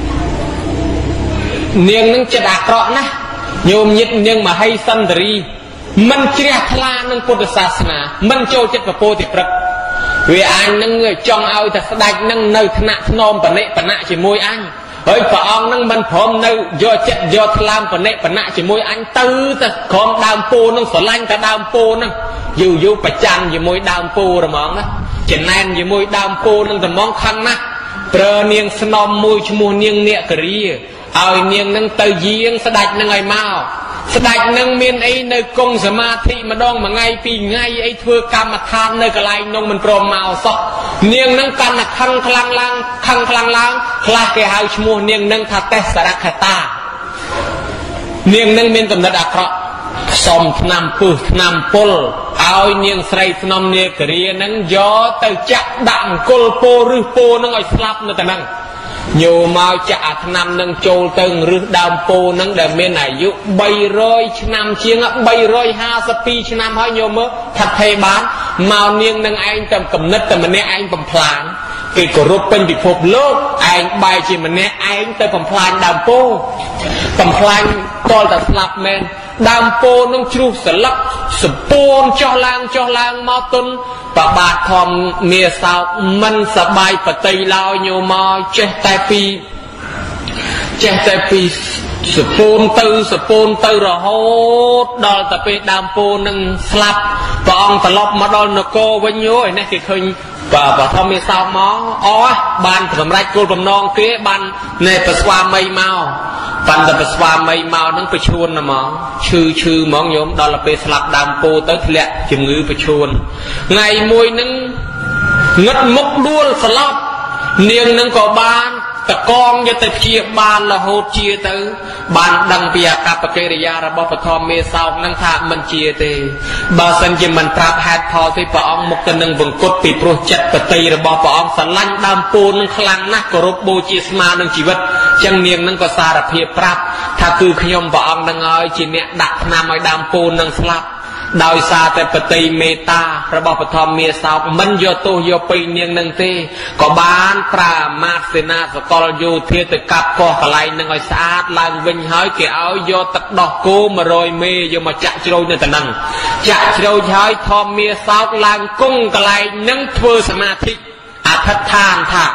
Speaker 2: នាងនឹងចិត្តអាក្រក់ណាស់ញោមញាតិនាងមហេសន្ទរីមិនជ្រះថ្លានឹងពុទ្ធសាសនាមិនចូលចិត្តពពោធិព្រឹក្សវាអញនឹងចង់ឲ្យតែស្ដេចនឹងនៅថ្នាក់ធ្នមបនិបណៈជាមួយអញហើយព្រះអង្គនឹងមិនព្រមនៅយកចិត្តយកថ្លើមបនិបណៈជាមួយអញទៅទៅក្រុមដើមពោនឹងស្រឡាញ់តែដើមពោនឹងយូរយូរប្រច័ណ្ឌជាមួយដើមពោហ្មងណាចំណែនជាមួយដើមពោនឹងត្មងខឹងណាស់ប្រើនាងស្នំមួយឈ្មោះនាងនាគរាឲ្យនាងនឹងទៅយាងស្ដេចនឹងឲ្យមកស្ដេចនឹងមានអីនៅគង់សមាធិម្ដងមួយថ្ងៃពីរថ្ងៃអីធ្វើកម្មដ្ឋាននៅកន្លែងនោះមិនព្រមមកសោះនាងនឹងកាន់តែខឹងខ្លាំងឡើងខឹងខ្លាំងឡើងខ្លះគេហៅឈ្មោះនាងនឹងថាទេសរខតានាងនឹងមានកំណត់អាក្រក់ផ្សំថ្នាំពឹសថ្នាំពុលឲ្យនាងស្រីស្នំនាគរានឹងយកទៅចាក់ដាក់អង្គលពោរឹសពោនឹងឲ្យស្លាប់នៅតែហ្នឹងញោមមកចាក់អាថ្នាំនឹងចូលទៅរឹសដើមពោនឹងដែលមានអាយុបីរយឆ្នាំជាងបីរយហាសិបពីរឆ្នាំហើយញោមមើលថាថេបានមកនាងនឹងឯងតែកំណត់តែម្នាក់ឯងបំផ្លាញគេគោរពពេញពិភពលោកឯងបែរជាម្នាក់ឯងទៅបំផ្លាញដើមពោបំផ្លាញតលតែស្លាប់មែនដើមពោនឹងជ្រុះស្លឹកសពួនចុះឡើងចុះឡើងមកទុនប្របាទធម្មមាសោកមិនសបាយបតីឡើយញោមមកចេះតែពីចេះតែពីសពួនទៅសពួនទៅរហូតដល់តែពេលដើមពោនឹងស្លាប់ព្រះអង្គត្រឡប់មកដល់នគរវិញយោឯនេះគេឃើញបាទធម្មមាសោកមកអស់បានសម្រេចគោលបំណងគេបាននៃប្រស្វាមីមកបានតែប្រស្វាមីមកនឹងប្រឈួនហ្មងឈឺឈឺហ្មងញោមដល់ពេលស្លាប់ដើមពោទៅធ្លាក់ជំងឺប្រឈួនថ្ងៃមួយនឹងងឹតមុខដួលស្លាប់នាងនឹងក៏បានតកងយកទៅព្យាបាលរហូតជាទៅបានដឹងពីអាកប្បកិរិយារបស់បឋមមេសោកនឹងថាមិនជាទេបើសិនជាមិនប្រាប់ហេតុផលទេព្រះអង្គមុខទៅនឹងវង្គត់ពីព្រោះចិត្តបតីរបស់ព្រះអង្គស្រឡាញ់ដើមពោនឹងខ្លាំងណាស់គោរពបូជាស្មានឹងជីវិតចឹងនាងនឹងក៏សារភាពប្រាប់ថាគឺខ្ញុំព្រះអង្គនឹងឲ្យជាអ្នកដាក់ថ្នាំឲ្យដើមពោនឹងស្លាប់ដោយសារតែបតីមេត្តារបស់បឋមមាសោកមិនយកទោសយកពីនាងនឹងទេក៏បានប្រាមាទសេនាសកលយោធាទៅកាប់កោះកន្លែងនឹងឲ្យស្អាតឡើងវិញហើយគេឲ្យយកទឹកដោះគោមួយរយមេយកមកចាក់ជ្រោយនៅតំណឹងចាក់ជ្រោយហើយធម្មមាសោកឡើងគង់កន្លែងនឹងធ្វើសមាធិអធិដ្ឋានថា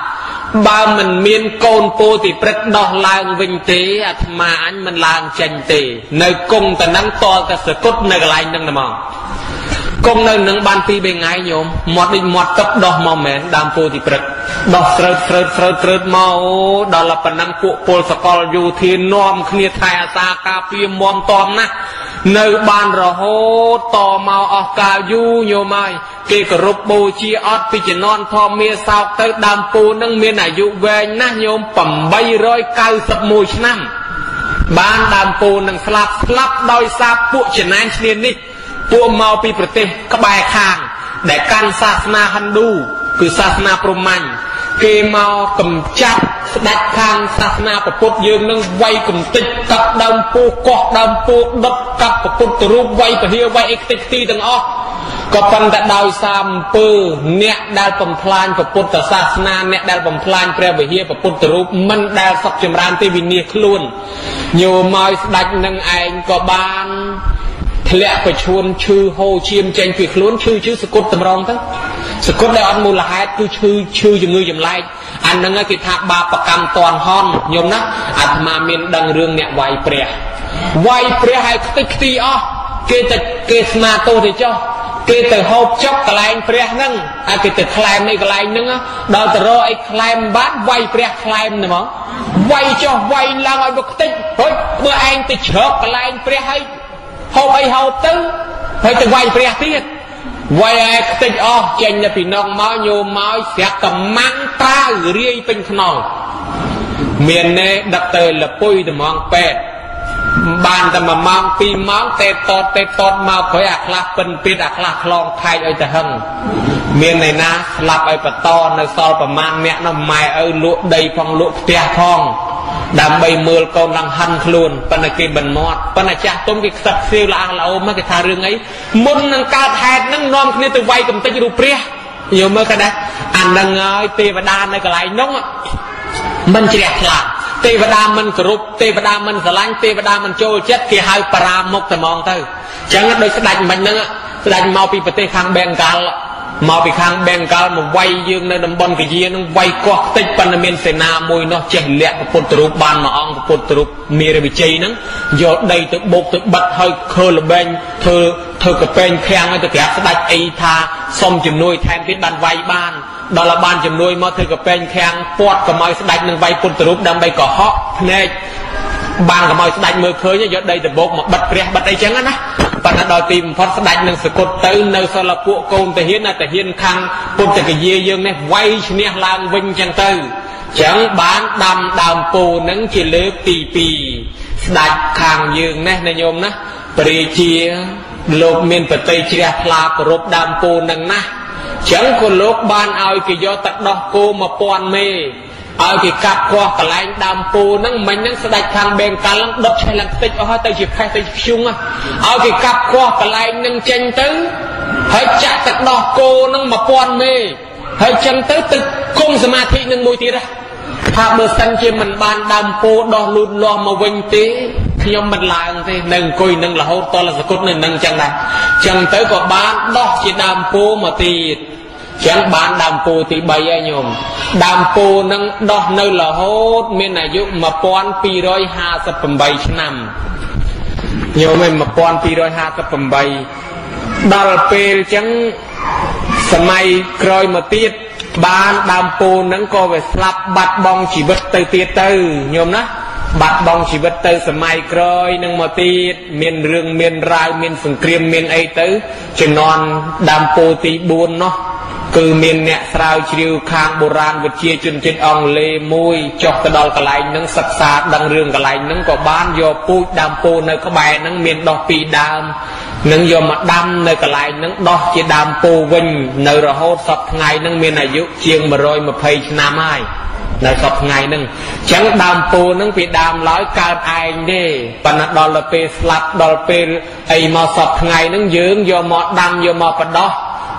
Speaker 2: បើមិនមានកូនពោធិព្រឹកដោះឡើងវិញទេអាត្មាអញមិនឡើងចេញទេនៅគង់តែនឹងតលតែសគុតនៅកន្លែងនឹងហ្មងគង់នៅនឹងបានពីរបីថ្ងៃញោមមាត់នេះមាត់ទឹកដោះមកមែនដើមពោធិព្រឹកដោះស្រើតស្រើតស្រើតស្រើតមកដល់ប៉ុណ្ណឹងពួកពលសកលយោធានាំគ្នាថែអាសាការពារមមតំណាស់នៅបានរហូតតមកអស់កាលយូរញោមហើយគេគោរពបូជាអត់ពីជំនាន់ធម្មាសោកទៅដើមពូនឹងមានអាយុវែងណាស់ញោមeight hundred ninety-oneឆ្នាំបានដើមពូនឹងស្លាប់ស្លាប់ដោយសារពួកចំណែនឈ្នានេះពួកមកពីប្រទេសក្បែរខាងដែលកាន់សាសនាហិណ្ឌូគឺសាសនាព្រហ្មញ្ញគេមកកម្ចាត់ស្ដេចខាងសាសនាពុទ្ធយើងនឹងវាយកំទេចកាប់ដើមពូកោះដើមពូដុតកាប់ពុទ្ធរូបវាយពហិវាយអីខ្ទេចខ្ទីទាំងអស់ក៏ប៉ុន្តែដោយសារអំពើអ្នកដែលបំផ្លាញពុទ្ធសាសនាអ្នកដែលបំផ្លាញព្រះវិហារពុទ្ធរូបមិនដែលសុខចម្រើនទេវិនាសខ្លួនញោមមកស្ដេចនឹងឯងក៏បានធ្លាក់ប្រឈួនឈឺហូរឈាមចេញពីខ្លួនឈឺឈឺសគុតតម្រងទៅសគុតដែលអត់មូលហេតុគឺឈឺឈឺជំងឺចម្លែកអាហ្នឹងគេថាបាបកម្មតន់ហន់ញោមណាអាត្មាមានដឹងរឿងអ្នកវាយព្រះវាយព្រះឲ្យខ្ទេចខ្ទីអស់គេទៅគេស្មាទោសទៅចុះគេទៅហូបចុកកន្លែងព្រះហ្នឹងអាគេទៅខ្លែមនេះកន្លែងហ្នឹងដល់ទៅរកអីខ្លែមបានវាយព្រះខ្លែមហ្មងវាយចុះវាយឡើងឲ្យមកខ្ទេចរួចបើឯងទៅជ្រកកន្លែងព្រះឲ្យហូបអីហូបទៅហើយទៅវាយព្រះទៀតវាយឲ្យខ្ទេចអស់ចេញទៅពីនងមកញោមមកស្រាក់កំម៉ាំងត្រាវរាយពេញខ្នល់មានណែដឹកទៅលពុយត្មងពេទ្យបានតែមួយម៉ោងពីរម៉ោងទេតតទេតតមកក្រោយអាខ្លះពិនពីតអាខ្លះខ្លងថែកឲ្យទៅហឹងមាននរណាស្លាប់ឲ្យបន្តនៅសល់ប្រមាណអ្នកនោះម៉ែឪលក់ដីផងលក់ផ្ទះផងដើម្បីមើលកូនឡើងហិនខ្លួនប៉ុន្តែគេមិនមាត់ប៉ុន្តែចាស់ទុំគេខ្សឹបខ្សៀវល្អងល្អមកគេថារឿងអីមុននឹងកើតហេតុហ្នឹងនាំគ្នាទៅវាយកំទេចរូបព្រះយល់មើលក៏ដែរអានឹងហើយទេវតានៅកន្លែងនោះមិនជ្រះថ្លាទេវតាមិនគោរពទេវតាមិនស្រឡាញ់ទេវតាមិនចូលចិត្តគេហៅបរាមុខតែហ្មងទៅអញ្ចឹងដោយស្ដេចមិញហ្នឹងស្ដេចមកពីប្រទេសខាងបេងកាល់មកពីខាងបេងកាល់មកវាយយើងនៅតំបន់កាយានឹងវាយកោះខ្ទេចប៉ុន្តែមានសេនាមួយនោះចេះលាក់ពុទ្ធរូបបានមួយអង្គពុទ្ធរូបមេរវិជ័យហ្នឹងយកដីទៅបោកទៅបិទឲ្យខើល្បែងធ្វើធ្វើកប៉ែងខាំងឲ្យទៅប្រាប់ស្ដេចអីថាសុំជំនួយថែមទៀតបានវាយបានដល់បានជំនួយមកធ្វើកប៉ែងខាំងពាត់កុំឲ្យស្ដេចនឹងវាយពុទ្ធរូបដើម្បីកុហកភ្នែកបានកុំឲ្យស្ដេចមើលឃើញយកដីទៅបោកមកបិទព្រះបិទអីចឹងណាប៉ុន្តែដល់ទីបំផុតស្ដេចនឹងសគុតទៅនៅសល់ពួកកូនតាហ៊ានណាតាហ៊ានខាងពុទ្ធគយាយើងនេះវាយឈ្នះឡើងវិញចឹងទៅចឹងបានដាំដើមពោនឹងជាលើកទីពីរស្ដេចខាងយើងនេះណាញោមណាព្រះជាលោកមានបតីជ្រះថ្លាគោរពដើមពោនឹងណាចឹងក៏លោកបានឲ្យគេយកទឹកដោះគោមួយពាន់មេឲ្យគេកាប់កោះកន្លែងដើមពូហ្នឹងមិញហ្នឹងស្ដេចខាងបេងកាល់ហ្នឹងដុតឆេះឡើងតិចអស់ទៅជាផេះទៅជាខ្ជុងឲ្យគេកាប់កោះកន្លែងហ្នឹងចេញទៅហើយចាក់ទឹកដោះគោហ្នឹងមួយពាន់មេហើយចឹងទៅទៅគង់សមាធិនឹងមួយទៀតថាបើសិនជាមិនបានដើមពោដោះលូតលាស់មកវិញទេខ្ញុំមិនឡើងទេនៅអង្គុយនឹងរហូតតលសគុតនៅនឹងចឹងដែរចឹងទៅក៏បានដោះជាដើមពោមកទៀតចឹងបានដើមពោទីបីហើយញោមដើមពោនឹងដោះនៅរហូតមានអាយុone thousand two hundred fifty-eightឆ្នាំញោមឯងone thousand two hundred fifty-eightដល់ពេលចឹងសម័យក្រោយមកទៀតបានដើមពោនឹងក៏វាស្លាប់បាត់បង់ជីវិតទៅទៀតទៅញោមណាបាត់បង់ជីវិតទៅសម័យក្រោយនឹងមកទៀតមានរឿងមានរាវមានសង្គ្រាមមានអីទៅជំនាន់ដើមពោទីfourនោះគឺមានអ្នកស្រាវជ្រាវខាងបុរាណវិទ្យាជនជាតិអង់គ្លេសមួយចុះទៅដល់កន្លែងហ្នឹងសិក្សាដឹងរឿងកន្លែងហ្នឹងក៏បានយកពូជដើមពោនៅក្បែរហ្នឹងមានដោះពីរដើមនឹងយកមកដាំនៅកន្លែងហ្នឹងដោះជាដើមពោវិញនៅរហូតសពថ្ងៃហ្នឹងមានអាយុជាងone hundred twentyឆ្នាំហើយនៅសពថ្ងៃហ្នឹងអញ្ចឹងដើមពោហ្នឹងពីដើមឡើយកើតឯងទេប៉ុន្តែដល់ពេលស្លាប់ដល់ពេលអីមកសពថ្ងៃហ្នឹងយើងយកមកដាំយកមកបដោះ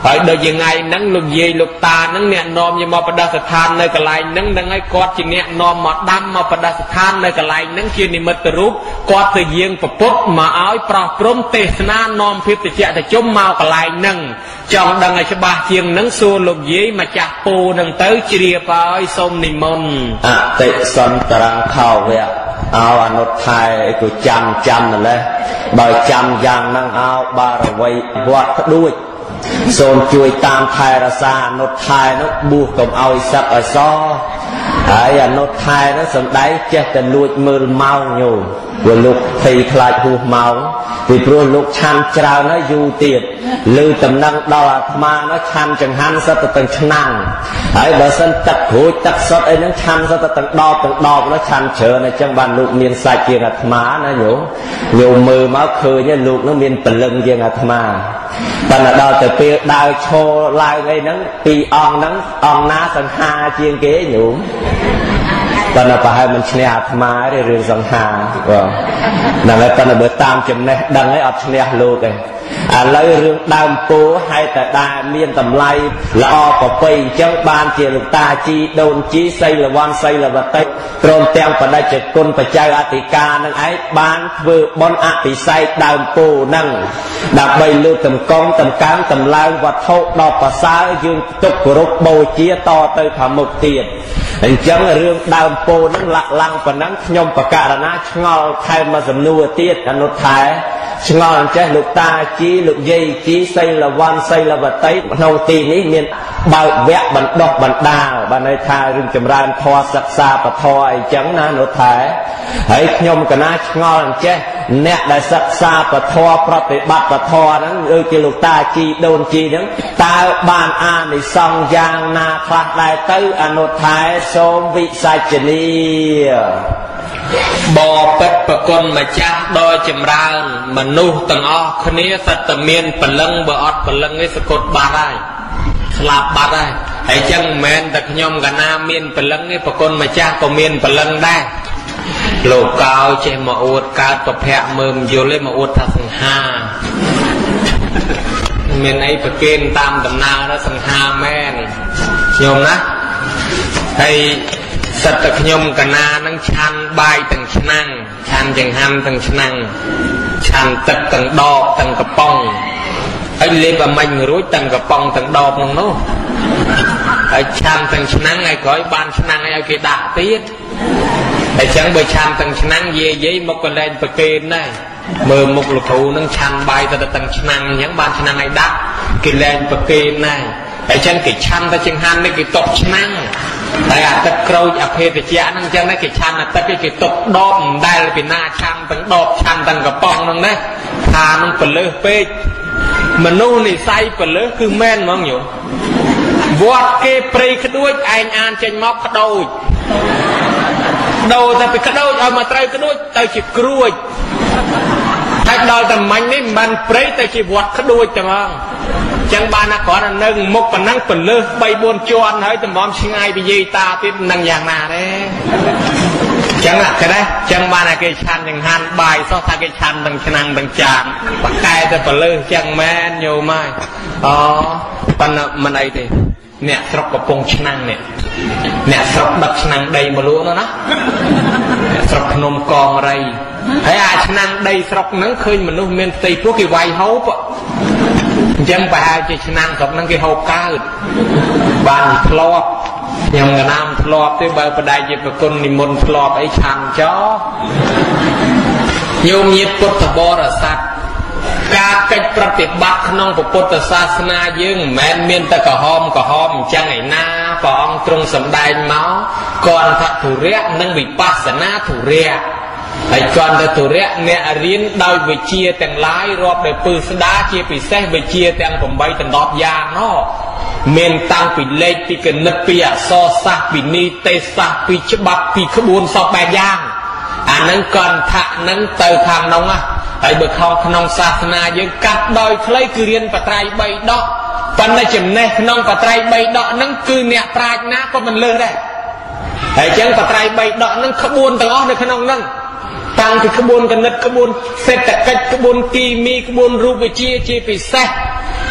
Speaker 2: ហើយដូចយ៉ាងថ្ងៃហ្នឹងលោកយាយលោកតាហ្នឹងអ្នកនាំយកមកបដិស្ថាននៅកន្លែងហ្នឹងនឹងឲ្យគាត់ជាអ្នកនាំមកដាំមកបដិស្ថាននៅកន្លែងហ្នឹងជានិមិត្តរូបគាត់ទៅយាងប្រពុតមកឲ្យប្រោះព្រំទេសនានាំភាពតិចតិជុំមកកន្លែងហ្នឹងចង់ដឹងឲ្យច្បាស់ជាងហ្នឹងសួរលោកយាយម្ចាស់ពូហ្នឹងទៅជ្រាបហើយសូមនិមន្ត
Speaker 1: អតិសន្តរង្ខោវៈអោអនុថែក៏ចាំចាំម្លេះបើចាំយ៉ាងហ្នឹងអោបារវ័យវត្តក្ដួចសូមជួយតាមថែរក្សាអនុថែនោះបួសកុំឲ្យសឹកឲ្យសហើយអនុថែនោះសំដែងចេះតែលួចមើលម៉ោងញោមព្រោះលោកភ័យខ្លាចហួសម៉ោងពីព្រោះលោកឆាន់ច្រើនហើយយូរទៀតលើតំណែងដល់អាត្មានោះឆាន់ចង្ហាន់សិតទៅទាំងឆ្នាំងហើយបើសិនទឹកក្រូចទឹកសុទ្ធអីហ្នឹងឆាន់សិតទៅទាំងដបទាំងដបនោះឆាន់ច្រើនអញ្ចឹងបានលោកមានសាច់ជាងអាត្មាណាញោមញោមមើលមកឃើញលោកនោះមានពលឹងជាងអាត្មាតែដល់ទៅពេលដើរឈរឡើងអីហ្នឹងពីរអង្គហ្នឹងអង្គណាសង្ហាជាងគេញោមប៉ុន្តែប្រហែលមិនឈ្នះអាត្មាទេរឿងសង្ហាបងហ្នឹងហើយប៉ុន្តែបើតាមចំណេះដឹងឯងអត់ឈ្នះលោកទេឥឡូវរឿងដើមពោហេតុតែដែលមានតម្លៃល្អប្រពៃអញ្ចឹងបានជាលោកតាជីដូនជីសីលវ័នសីលវតិព្រមទាំងបដិជ្ជគុណបច្ច័យអធិការនឹងឯងបានធ្វើបុណ្យអភិសេកដើមពោហ្នឹងដើម្បីលើកតម្កងតម្កើងតម្លើងវត្ថុដ៏ប្រសើរយើងទុកគោរពបូជាតទៅខាងមុខទៀតអញ្ចឹងរឿងដើមពោហ្នឹងលាក់ឡើងប៉ុណ្ណឹងខ្ញុំបកករណាឆ្ងល់ថែមមកសំណួរទៀតអនុថែឆ្ងល់អញ្ចេះលោកតាជីលោកយាយជីសីលវ័នសីលវតីក្នុងទីនេះមានបើកវគ្គបណ្ដុះបណ្ដាលបានន័យថារឿងចម្រើនធម៌សិក្សាពធអីចឹងណាលោកថែហើយខ្ញុំកណាឆ្ងល់អញ្ចេះអ្នកដែលសិក្សាពធប្រតិបត្តិពធហ្នឹងដូចជាលោកតាជីដូនជីហ្នឹងតើបានអានិសង្សយ៉ាងណាខ្លះដែរទៅអនុថែសូមវិសាចនី
Speaker 2: បបិទ្ធប្រគុណម្ចាស់ដ៏ចម្រើនមនុស្សទាំងអស់គ្នាសត្វតែមានពលឹងបើអត់ពលឹងនេះសកុតបាត់ហើយស្លាប់បាត់ហើយហើយចឹងមិនមែនតែខ្ញុំកណាមានពលឹងនេះប្រគុណម្ចាស់ក៏មានពលឹងដែរលោកកោចេះមកអួតកើតប្រភៈមើមយល់ទេមកអួតថាសង្ហាមានអីប្រគេនតាមដំណើរដល់សង្ហាមែនខ្ញុំណាហើយសិតតែខ្ញុំកណានឹងឆាន់បាយទាំងឆ្នាំងឆាន់ចង្ហាន់ទាំងឆ្នាំងឆាន់ទឹកទាំងដបទាំងកំប៉ុងហើយលេបអាមាញ់រួចទាំងកំប៉ុងទាំងដបនោះនោះហើយឆាន់ទាំងឆ្នាំងហើយក្រោយបានឆ្នាំងឲ្យគេដាក់ទៀតហើយចឹងបើឆាន់ទាំងឆ្នាំងយាយយាយមកកលែងប្រគេនដែរមើលមុខលោកគ្រូនឹងឆាន់បាយទៅទាំងឆ្នាំងអញ្ចឹងបានឆ្នាំងឲ្យដាក់គេលែងប្រគេនដែរហើយចឹងគេឆាន់តែចង្ហាន់នេះគេຕົកឆ្នាំងតែអាទឹកក្រូចអភេទជ្ជៈហ្នឹងអញ្ចឹងណាគេឆាន់អាទឹកគេຕົកដបមិនដែលពីណាឆាន់ទាំងដបឆាន់ទាំងកំប៉ុងហ្នឹងណាថានឹងពលឹះពេកមនុស្សនិស័យពលឹះគឺមែនហ្មងញោមវត្តគេព្រៃក្ដួចឯងអានចេញមកក្ដួចដូរតែពីក្ដួចឲ្យមកត្រូវក្ដួចទៅជាគ្រួចហើយដល់តែមាញ់នេះមិនបានព្រៃទៅជាវត្តក្ដួចតែហ្មងចឹងបានណាគ្រាន់តែនៅមុខប៉ុណ្ណឹងពលឹះបីបួនជាន់ហើយតម្រាំឆ្ងាយពីយាយតាទៀតនឹងយ៉ាងណាទេចឹងគេដែរចឹងបានតែគេឆាន់ចង្ហាន់បាយសោះថាគេឆាន់ទាំងឆ្នាំងទាំងចានបកែទៅពលឹះចឹងមែនញោមហើយអូប៉ុន្តែមិនអីទេអ្នកស្រុកកំពង់ឆ្នាំងនេះអ្នកស្រុកដឹកឆ្នាំងដីមកលក់នោះណាអ្នកស្រុកភ្នំកងរៃហើយអាឆ្នាំងដីស្រុកហ្នឹងឃើញមនុស្សមានផ្ទៃពោះគេវាយហូបអញ្ចឹងប្រហែលជាឆ្នាំងស្រុកហ្នឹងគេហូបកើតបានធ្លាប់ខ្ញុំកណាមធ្លាប់ទេបើបដាយជាប្រគុណនិមន្តធ្លាប់អីឆាន់ចោញោមញាតិពុទ្ធបរិស័ទការកិច្ចប្រតិបត្តិក្នុងពុទ្ធសាសនាយើងមិនមែនមានតែក្រហមក្រហមអញ្ចឹងឯណាព្រះអង្គទ្រង់សម្ដែងមកគន្ធធុរៈនិងវិបស្សនាធុរៈហើយគន្ធធុរៈអ្នករៀនដោយវិជ្ជាទាំងឡាយរាប់ដោយពឹស្ដាជាពិសេសវិជ្ជាទាំងប្រាំបីដណ្ដប់យ៉ាងនោះមានតាំងពីលេខពីគណិតពីអក្សរសាស្ត្រពីនីតិសាស្ត្រពីច្បាប់ពីក្បួនសពបែបយ៉ាងអានឹងគន្ធៈនឹងទៅខាងនោះណាហើយបើខំក្នុងសាសនាយើងកាត់ដោយខ្លីគឺរៀនបត្រៃបីដកប៉ុន្តែចំណេះក្នុងបត្រៃបីដកហ្នឹងគឺអ្នកប្រាជ្ញណាក៏មិនលើសដែរហើយអញ្ចឹងបត្រៃបីដកហ្នឹងក្បួនទាំងអស់នៅក្នុងហ្នឹងតាំងពីក្បួនគណិតក្បួនសេដ្ឋកិច្ចក្បួនគីមីក្បួនរូបវិទ្យាជាពិសេស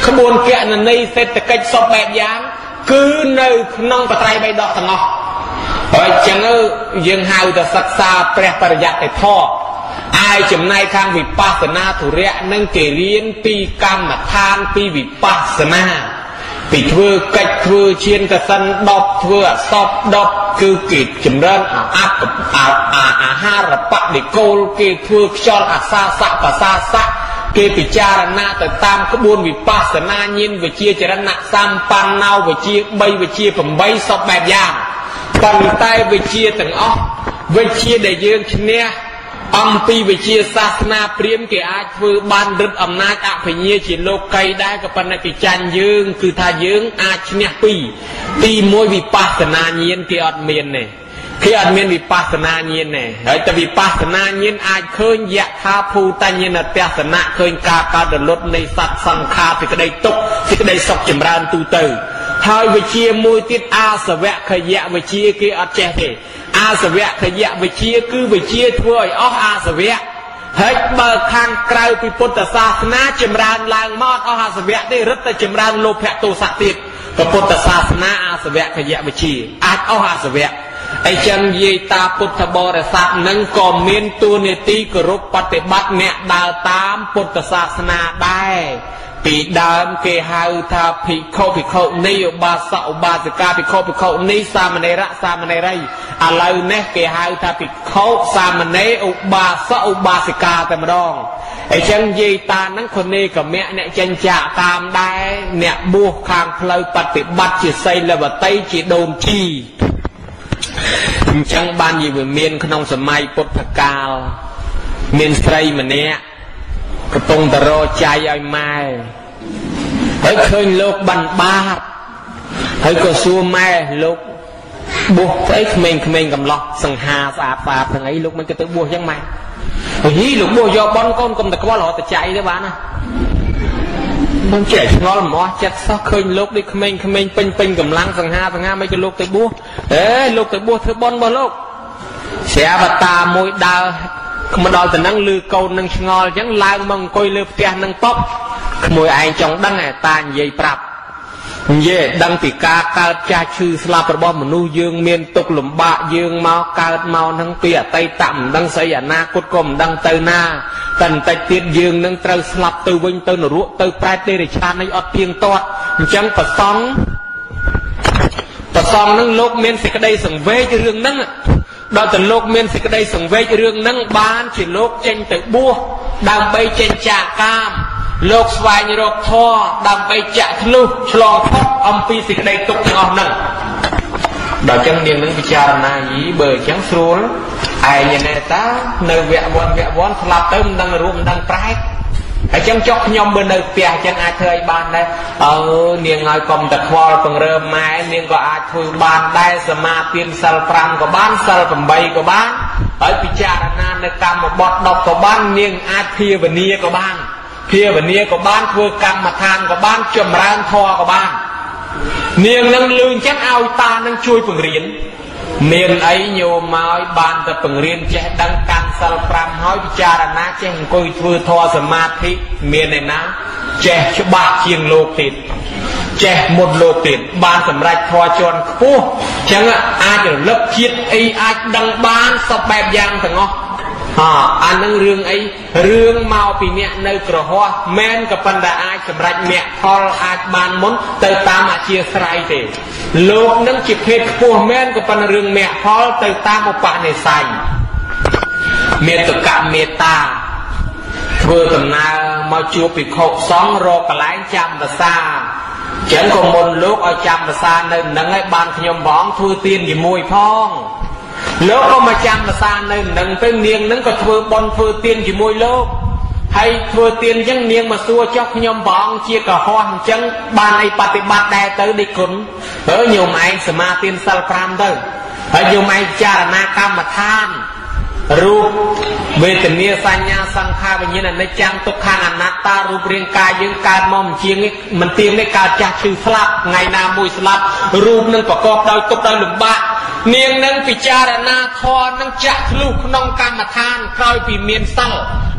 Speaker 2: ក្បួនគណនេយ្យសេដ្ឋកិច្ចសពបែបយ៉ាងគឺនៅក្នុងបត្រៃបៃដកទាំងអស់ហើយអញ្ចឹងយើងហៅថាសិក្សាព្រះបរិយត្តិធម៌អាយចំណែកខាងវិបស្សនាធុរៈនឹងគេរៀនពីកម្មដ្ឋានពីវិបស្សនាពីធ្វើកិច្ចធ្វើឈានកសិនដប់ធ្វើអសពដប់គឺគេចម្រើនអបអាហារបដិគោលគេធ្វើខ្យល់អាសាសៈបសាសៈគេពិចារណាទៅតាមក្បួនវិបស្សនាញាណវិជ្ជាចរណៈសម្បណ្ណោវិជ្ជាបីវិជ្ជាប្រាំសពបែបយ៉ាងប៉ុន្តែវិជ្ជាទាំងអស់វិជ្ជាដែលយើងឈ្នះអំពីវិជ្ជាសាសនាព្រាហ្មណ៍គេអាចធ្វើបានរឹតអំណាចអភិញ្ញាជាលោកីដែរក៏ប៉ុន្តែគេចាញ់យើងគឺថាយើងអាចឈ្នះពីរទីមួយវិបស្សនាញាណគេអត់មានទេគេអត់មានវិបស្សនាញាណទេហើយតែវិបស្សនាញាណអាចឃើញយថាភូតញ្ញាណទស្សនៈឃើញការកើតរលត់នៃសត្វសង្ខារពីក្តីទុក្ខពីក្តីសុខចម្រើនទូទៅហើយវិជ្ជាមួយទៀតអាសវៈខយៈវិជ្ជាគេអត់ចេះទេអាសវៈខយៈវិជ្ជាគឺវិជ្ជាធ្វើឲ្យអស់អាសវៈហើយបើខាងក្រៅពីពុទ្ធសាសនាចម្រើនឡើងមកអស់អាសវៈទេរឹតតែចម្រើនលោភៈទោសៈទៀតពុទ្ធសាសនាអាសវៈខយៈវិជ្ជាអាចអស់អាសវៈអញ្ចឹងយាយតាពុទ្ធបរិស័ទនឹងក៏មានតួនាទីគោរពបប្រតិបត្តិអ្នកដើរតាមពុទ្ធសាសនាដែរពីដើមគេហៅថាភិក្ខុភិក្ខុនីឧបាសកឧបាសិកាភិក្ខុភិក្ខុនីសាមណេរៈសាមណេរីឥឡូវនេះគេហៅថាភិក្ខុសាមណេរឧបាសកឧបាសិកាតែម្ដងអញ្ចឹងយាយតានឹងខនេកមៈអ្នកចិញ្ចាតាមដែរអ្នកបួសខាងផ្លូវបប្រតិបត្តិជាសីលវតីជាដូនជីអញ្ចឹងបាននិយាយមានក្នុងសម័យពុទ្ធកាលមានស្រីម្នាក់កំពុងតរចៃឲ្យម៉ែហើយឃើញលោកបានបាតហើយក៏សួរម៉ែលោកបួសស្អីក្មេងៗកំឡោះសង្ហាស្អាតស្អាតទាំងអីលោកមិនក៏ទៅបួសចឹងម៉ែហីលោកបួសយកបនកូនកុំតែខ្វល់រត់តែចៃទេបានណាមិនចេះឆ្ងល់ហ្មងចិត្តសោះឃើញលោកដូចក្មេងៗពេញពេញកម្លាំងសង្ហាសង្ហាមិនក៏លោកទៅបួសអេលោកទៅបួសធ្វើបន់របស់លោកស្រាវតាមួយដើរមកដល់ទៅនឹងលឺកូននឹងឆ្ងល់អញ្ចឹងឡើងមកអង្គុយលើផ្ទះនឹងតបក្មួយឯងចង់ដឹងឯតានិយាយប្រាប់និយាយដឹងពីការកើតចាស់ឈឺស្លាប់របស់មនុស្សយើងមានទុក្ខលំបាកយើងមកកើតមកនឹងពីអតីតមិនដឹងស្អីអនាគតក៏មិនដឹងទៅណាតែបន្តិចទៀតយើងនឹងត្រូវស្លាប់ទៅវិញទៅនរកទៅប្រែតទេរិឆាននេះអត់ទៀងទាត់អញ្ចឹងប្រសង់ប្រសង់នឹងលោកមានសេចក្តីសង្វេគរឿងហ្នឹងដល់តែលោកមានសេចក្តីសង្វេគរឿងហ្នឹងបានជាលោកចេញទៅបួសដើម្បីចេញចាកកាមលោកស្វែងរកធម៌ដើម្បីចាក់ធ្លុះឆ្លងផុតអំពីសេចក្តីទុក្ខទាំងអស់ហ្នឹងដល់ចឹងនាងនឹងពិចារណាយីបើអញ្ចឹងស្រួលឯងណែតានៅវគ្គវ័នវគ្គវ័នស្លាប់ទៅមិនដឹងរួមមិនដឹងប្រែកហើយចឹងចុះខ្ញុំបើនៅផ្ទះចឹងអាចធ្វើឲ្យបានដែរអើនាងឲ្យកុំតែខ្វល់ពង្រើម៉ែនាងក៏អាចធ្វើបានដែរសមាទានសិលប្រាំក៏បានសិលប្រាំបីក៏បានហើយពិចារណានៅកម្មបទដប់ក៏បាននាងអាចភាវនាក៏បានភាវនាក៏បានធ្វើកម្មដ្ឋានក៏បានចម្រើនធម៌ក៏បាននាងនឹងលឺអញ្ចឹងឲ្យតានឹងជួយបង្រៀនមានអីញោមមកបានតែបង្រៀនចេះដឹងកាន់សិលប្រាំហើយពិចារណាចេះអង្គុយធ្វើធម៌សមាធិមានឯណាចេះច្បាស់ជាងលោកទៀតចេះមុនលោកទៀតបានសម្រេចធម៌ជាន់ខ្ពស់អញ្ចឹងអាចរលឹកជាតិអីអាចដឹងបានសពបែបយ៉ាងទាំងអស់អអានឹងរឿងអីរឿងមកពីអ្នកនៅក្រហមមែនក៏ប៉ុន្តែអាចសម្រេចមគ្គផលអាចបានមុនទៅតាមអធិស្រ័យទេលោកនឹងជាភេទខ្ពស់មែនក៏ប៉ុន្តែរឿងមគ្គផលទៅតាមឧបនិស្ស័យមេត្តកមេត្តាធ្វើដំណើរមកជួបភិក្ខុសង្ឃរកកន្លែងចាំភាសាចឹងក៏មុនលោកឲ្យចាំភាសានៅនឹងឲ្យបានខ្ញុំបងធ្វើទានជាមួយផងលោកក៏មកចាំភាសានៅនឹងទៅនាងនឹងក៏ធ្វើបន់ធ្វើទានជាមួយលោកហើយធ្វើទានអញ្ចឹងនាងមកសួរចុះខ្ញុំព្រះអង្គជាកុហកអញ្ចឹងបានអីបប្រតិបត្តិដែរទៅដូចគុណអើញោមឯងសមាទានសិលប្រាំទៅហើយញោមឯងពិចារណាកម្មដ្ឋានរូបវេទនាសញ្ញាសង្ខារវិញ្ញាណអនិច្ចំទុក្ខអនត្តារូបរាងកាយយើងកើតមកមិនជាងមិនទៀងនេះកើតចាស់ឈឺស្លាប់ថ្ងៃណាមួយស្លាប់រូបនឹងប្រកបដោយទុក្ខដោយលំបាកនាងនឹងពិចារណាធម៌នឹងចាក់ធ្លុះក្នុងកម្មដ្ឋានក្រោយពីមានសិល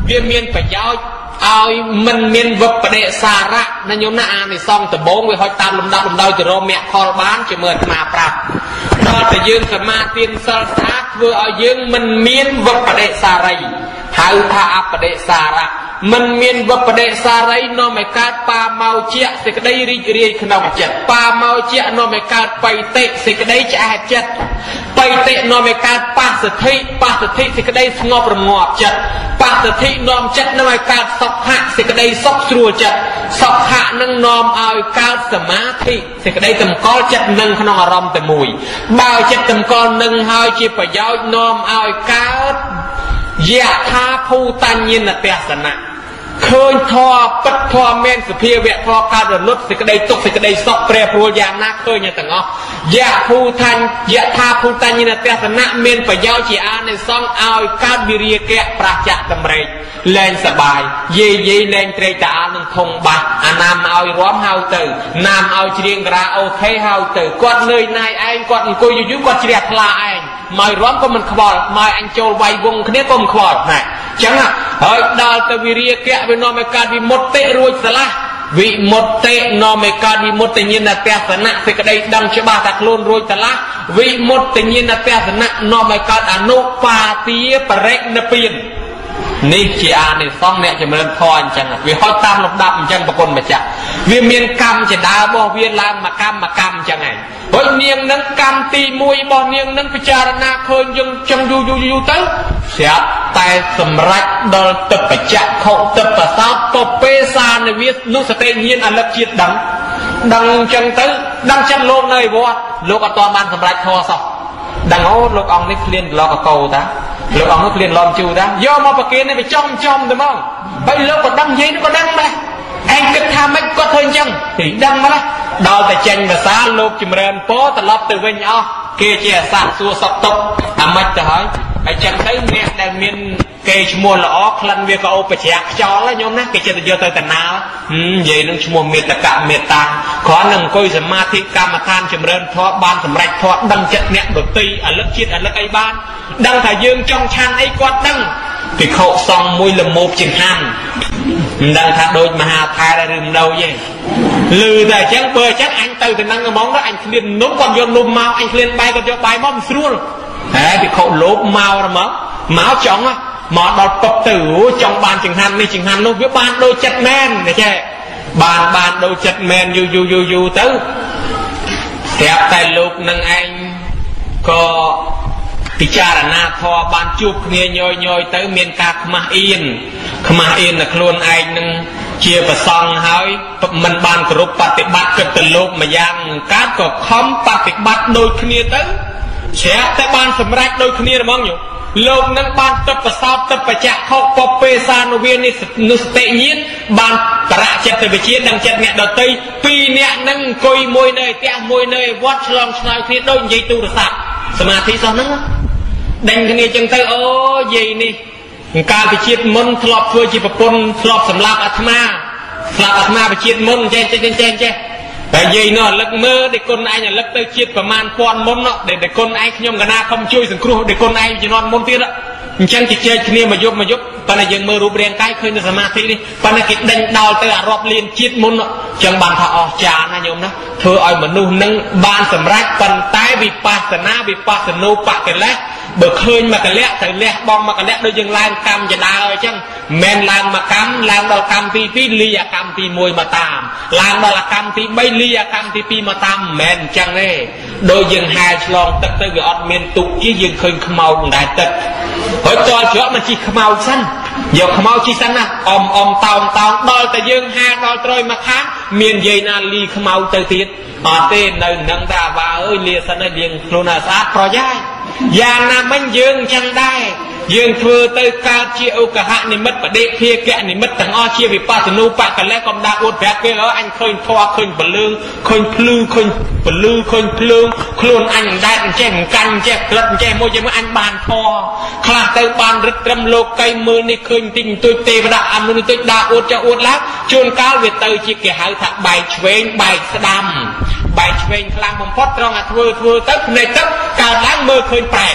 Speaker 2: វាមានប្រយោជន៍ឲ្យមិនមានវឹកបដិសារៈណាញោមណាអានិសង្ឃដំបងវាហុចតាមលំដាប់លំដោយទៅរកមគ្គផលបានជាមួយអាត្មាប្រាប់ដល់តែយើងសមាទានសិលស្អាតធ្វើឲ្យយើងមិនមានវឹកបដិសារីហៅថាអបដិសារៈមិនមានវឹកបដិសារីនាំឲ្យកើតបាម៉ោជាសេចក្តីរីករាយក្នុងចិត្តបាម៉ោជានាំឲ្យកើតបៃតិសេចក្តីឆ្អែតចិត្តបៃតិនាំឲ្យកើតបស្សទ្ធិបស្សទ្ធិសេចក្តីស្ងប់រងាប់ចិត្តបស្សទ្ធិនាំចិត្តនាំឲ្យកើតសុខៈសេចក្តីសុខស្រួលចិត្តសុខៈនឹងនាំឲ្យកើតសមាធិសេចក្តីតម្កល់ចិត្តនឹងក្នុងអារម្មណ៍តែមួយបើចិត្តតម្កល់នឹងហើយជាប្រយោជន៍នាំឲ្យកើតយថាភូតញ្ញនទស្សនៈឃើញធម៌ពិតធម៌មានសភាវៈធម៌កើតរលត់សេចក្តីទុក្ខសេចក្តីសុខប្រែប្រួលយ៉ាងណាឃើញទាំងអស់យៈភូតញ្ញយថាភូតញ្ញនទស្សនៈមានប្រយោជន៍ជាអានិសង្ឃឲ្យកើតវិរិយកៈប្រចៈតម្រេចលែងសបាយយាយយាយលែងត្រេកតានឹងធំបាសអាណាមឲ្យរំហៅទៅណាមឲ្យច្រៀងការ៉ាអូខេហៅទៅគាត់នឿយណាយឯងគាត់អង្គុយយូរយូរគាត់ជ្រះថ្លាឯងមករំក៏មិនខ្វល់មកអញចូលវាយវងគ្នាក៏មិនខ្វល់ណាអញ្ចឹងហើយដល់ទៅវិរិយកៈវានាំឲ្យកើតវិមុតតិរួចស្រឡះវិមុតតិនាំឲ្យកើតវិមុតញ្ញាណទស្សនៈសេចក្តីដឹងច្បាស់ថាខ្លួនរួចស្រឡះវិមុតញ្ញាណទស្សនៈនាំឲ្យកើតអនុបាទាបរិនិព្វាននេះជាអានិសង្ឃអ្នកចម្រើនធម៌អញ្ចឹងវាហុចតាមលំដាប់អញ្ចឹងប្រគុណម្ចាស់វាមានកម្មជាដើមរបស់វាឡើងមកកម្មមកកម្មអញ្ចឹងឯងហើយនាងនឹងកម្មទីមួយរបស់នាងនឹងពិចារណាឃើញយើងចឹងយូរយូរយូរទៅស្រាប់តែសម្រេចដល់ទឹកបច្ចៈខុទឹកប្រសោតទៅពេលសានវិនុសតិញាណអលឹកជាតិដឹងដឹងអញ្ចឹងទៅដឹងចិត្តលោកនៅឯវត្តលោកអត់ទាន់បានសម្រេចធម៌សោះដឹងអូលោកអង្គនេះឃ្លានឡកកោតាលោកអង្គនោះឃ្លានឡំជូតាយកមកប្រគិននេះវាចំចំទៅមកហើយលោកក៏ដឹងនិយាយក៏ដឹងដែរឯងគិតថាម៉េចគាត់ធ្វើអញ្ចឹងthìដឹងមកដល់តែចេញភាសាលោកចម្រើនពរត្រឡប់ទៅវិញអស់គេជាអស័កសួរសពតុកអាម៉េចទៅហើយហើយចឹងទៅអ្នកដែលមានគេឈ្មោះល្អក្លិនវាក៏អូបច្រាក់ខ្យល់ញោមណាគេចិត្តទៅយកទៅតាណានិយាយនឹងឈ្មោះមេតកៈមេតាគ្រាន់នឹងអង្គុយសមាធិកម្មដ្ឋានចម្រើនធម៌បានសម្រេចធម៌ដឹងចិត្តអ្នកដទៃអលឹកជាតិអលឹកអីបានដឹងថាយើងចង់ឆានអីគាត់ដឹងភិក្ខុសង្ឃមួយលមោបជាងហាន់មិនដឹងថាដូចមហាថែឬមិនđâuទេលឺតែអញ្ចឹងបើអញ្ចឹងអញទៅទៅនឹងហ្មងទៅអញឃ្លាននំគាត់យកនំមកអញឃ្លានបាយគាត់យកបាយមកមិនស្រួលហេភិក្ខុលោបមកមកមកចង់មកដល់ពឹកទៅចង់បានចង្ហាន់នេះចង្ហាន់នោះវាបានដូចចិត្តមែនទេចេះបានបានដូចចិត្តមែនយូរយូរយូរយូរទៅស្រាប់តែលោកនឹងឯងក៏ពិចារណាធម៌បានជួបគ្នាញយញយទៅមានការខ្មាស់អៀនខ្មាស់អៀននៅខ្លួនឯងនឹងជាប្រសង់ហើយមិនបានគ្រប់បប្រតិបត្តិគិតទៅលោកម្យ៉ាងកើតក៏ខំបប្រតិបត្តិដូចគ្នាទៅជ្រះតែបានសម្រេចដូចគ្នាហ្មងញោមលោកនឹងបានទឹកប្រសោតទឹកបច្ចៈខុសពពេសានុវានិនុសតិញាណបានបរៈចិត្តវិជាដឹងចិត្តអ្នកដតីពីរអ្នកនឹងអង្គុយមួយនៅផ្ទះមួយនៅវត្តឆ្លងឆ្លើយគ្នាដូចនិយាយទូរស័ព្ទសមាធិសោះហ្នឹងដេញគ្នាចឹងទៅអូយាយនេះកាលវិជាតិមុនធ្លាប់ធ្វើជាប្រពន្ធធ្លាប់សម្លាប់អាត្មាស្លាប់អាត្មាវិជាតិមុនចេះចេះចេះចេះចេះតែយាយនោះរលឹកមើលដែលគុណឯងរលឹកទៅជាតិប្រមាណពាន់មុនដែលគុណឯងខ្ញុំកណាខំជួយសង្គ្រោះដែលគុណឯងជំនាន់មុនទៀតអញ្ចឹងជជែកគ្នាមកយប់មកយប់ប៉ុន្តែយើងមើលរូបរាងកាយឃើញនៅសមាធិនេះប៉ុន្តែគេដេញដោលទៅអារាប់លានជាតិមុនអញ្ចឹងបានថាអស្ចារ្យណាញោមណាធ្វើឲ្យមនុស្សនឹងបានសម្រេចប៉ុន្តែវិបស្សនាវិបស្សនូបកិលេសបើឃើញមកកលៈទៅលះបងមកកលៈដូចយើងឡើងកម្មចដាអញ្ចឹងមិនឡើងមកកម្មឡើងដល់កម្មទីពីរលីអាកម្មទីមួយមកតាមឡើងដល់អាកម្មទីបីលីអាកម្មទីពីរមកតាមមិនមែនអញ្ចឹងទេដូចយើងហែឆ្លងទឹកទៅវាអត់មានទុកជាយើងឃើញខ្មោចដែរទឹកហើយតើជ្រក់មកជីខ្មោចសិនយកខ្មោចជីសិនណាអមអមតោងតោងដល់តែយើងហែដល់ត្រួយមកខាងមានយាយណាលីខ្មោចទៅទៀតអត់ទេនៅនឹងតែអាបាអើយលាសិនឲ្យយើងខ្លួនស្អាតប្រយោជន៍យ៉ាងណាមិញយើងអញ្ចឹងដែរយើងធ្វើទៅកើតជាឧកហៈនិមិត្តបដិភាគៈនិមិត្តទាំងអស់ជាវិបស្សនូបកិលេសកំដាអួតប្រាប់គេអើអញឃើញធម៌ឃើញពលឿងឃើញភ្លឺឃើញពលឺឃើញភ្លើងខ្លួនអញដែរអញ្ចេះកាញ់អញ្ចេះក្លិតអញ្ចេះមួយជាមួយអញបានធម៌ខ្លះទៅបានរឹតត្រឹមលោកីមើលនេះឃើញតិចបន្តួចទេវតាអមនុស្សតិចដាអួតចោអួតឡើងជួនកាលវាទៅជាគេហៅថាបែកឆ្វេងបែកស្ដាំបែកឆ្វេងខ្លាំងបំផុតត្រង់អាធ្វើធ្វើទៅភ្នែកទឹកកើតឡើងមើលឃើញប្រែក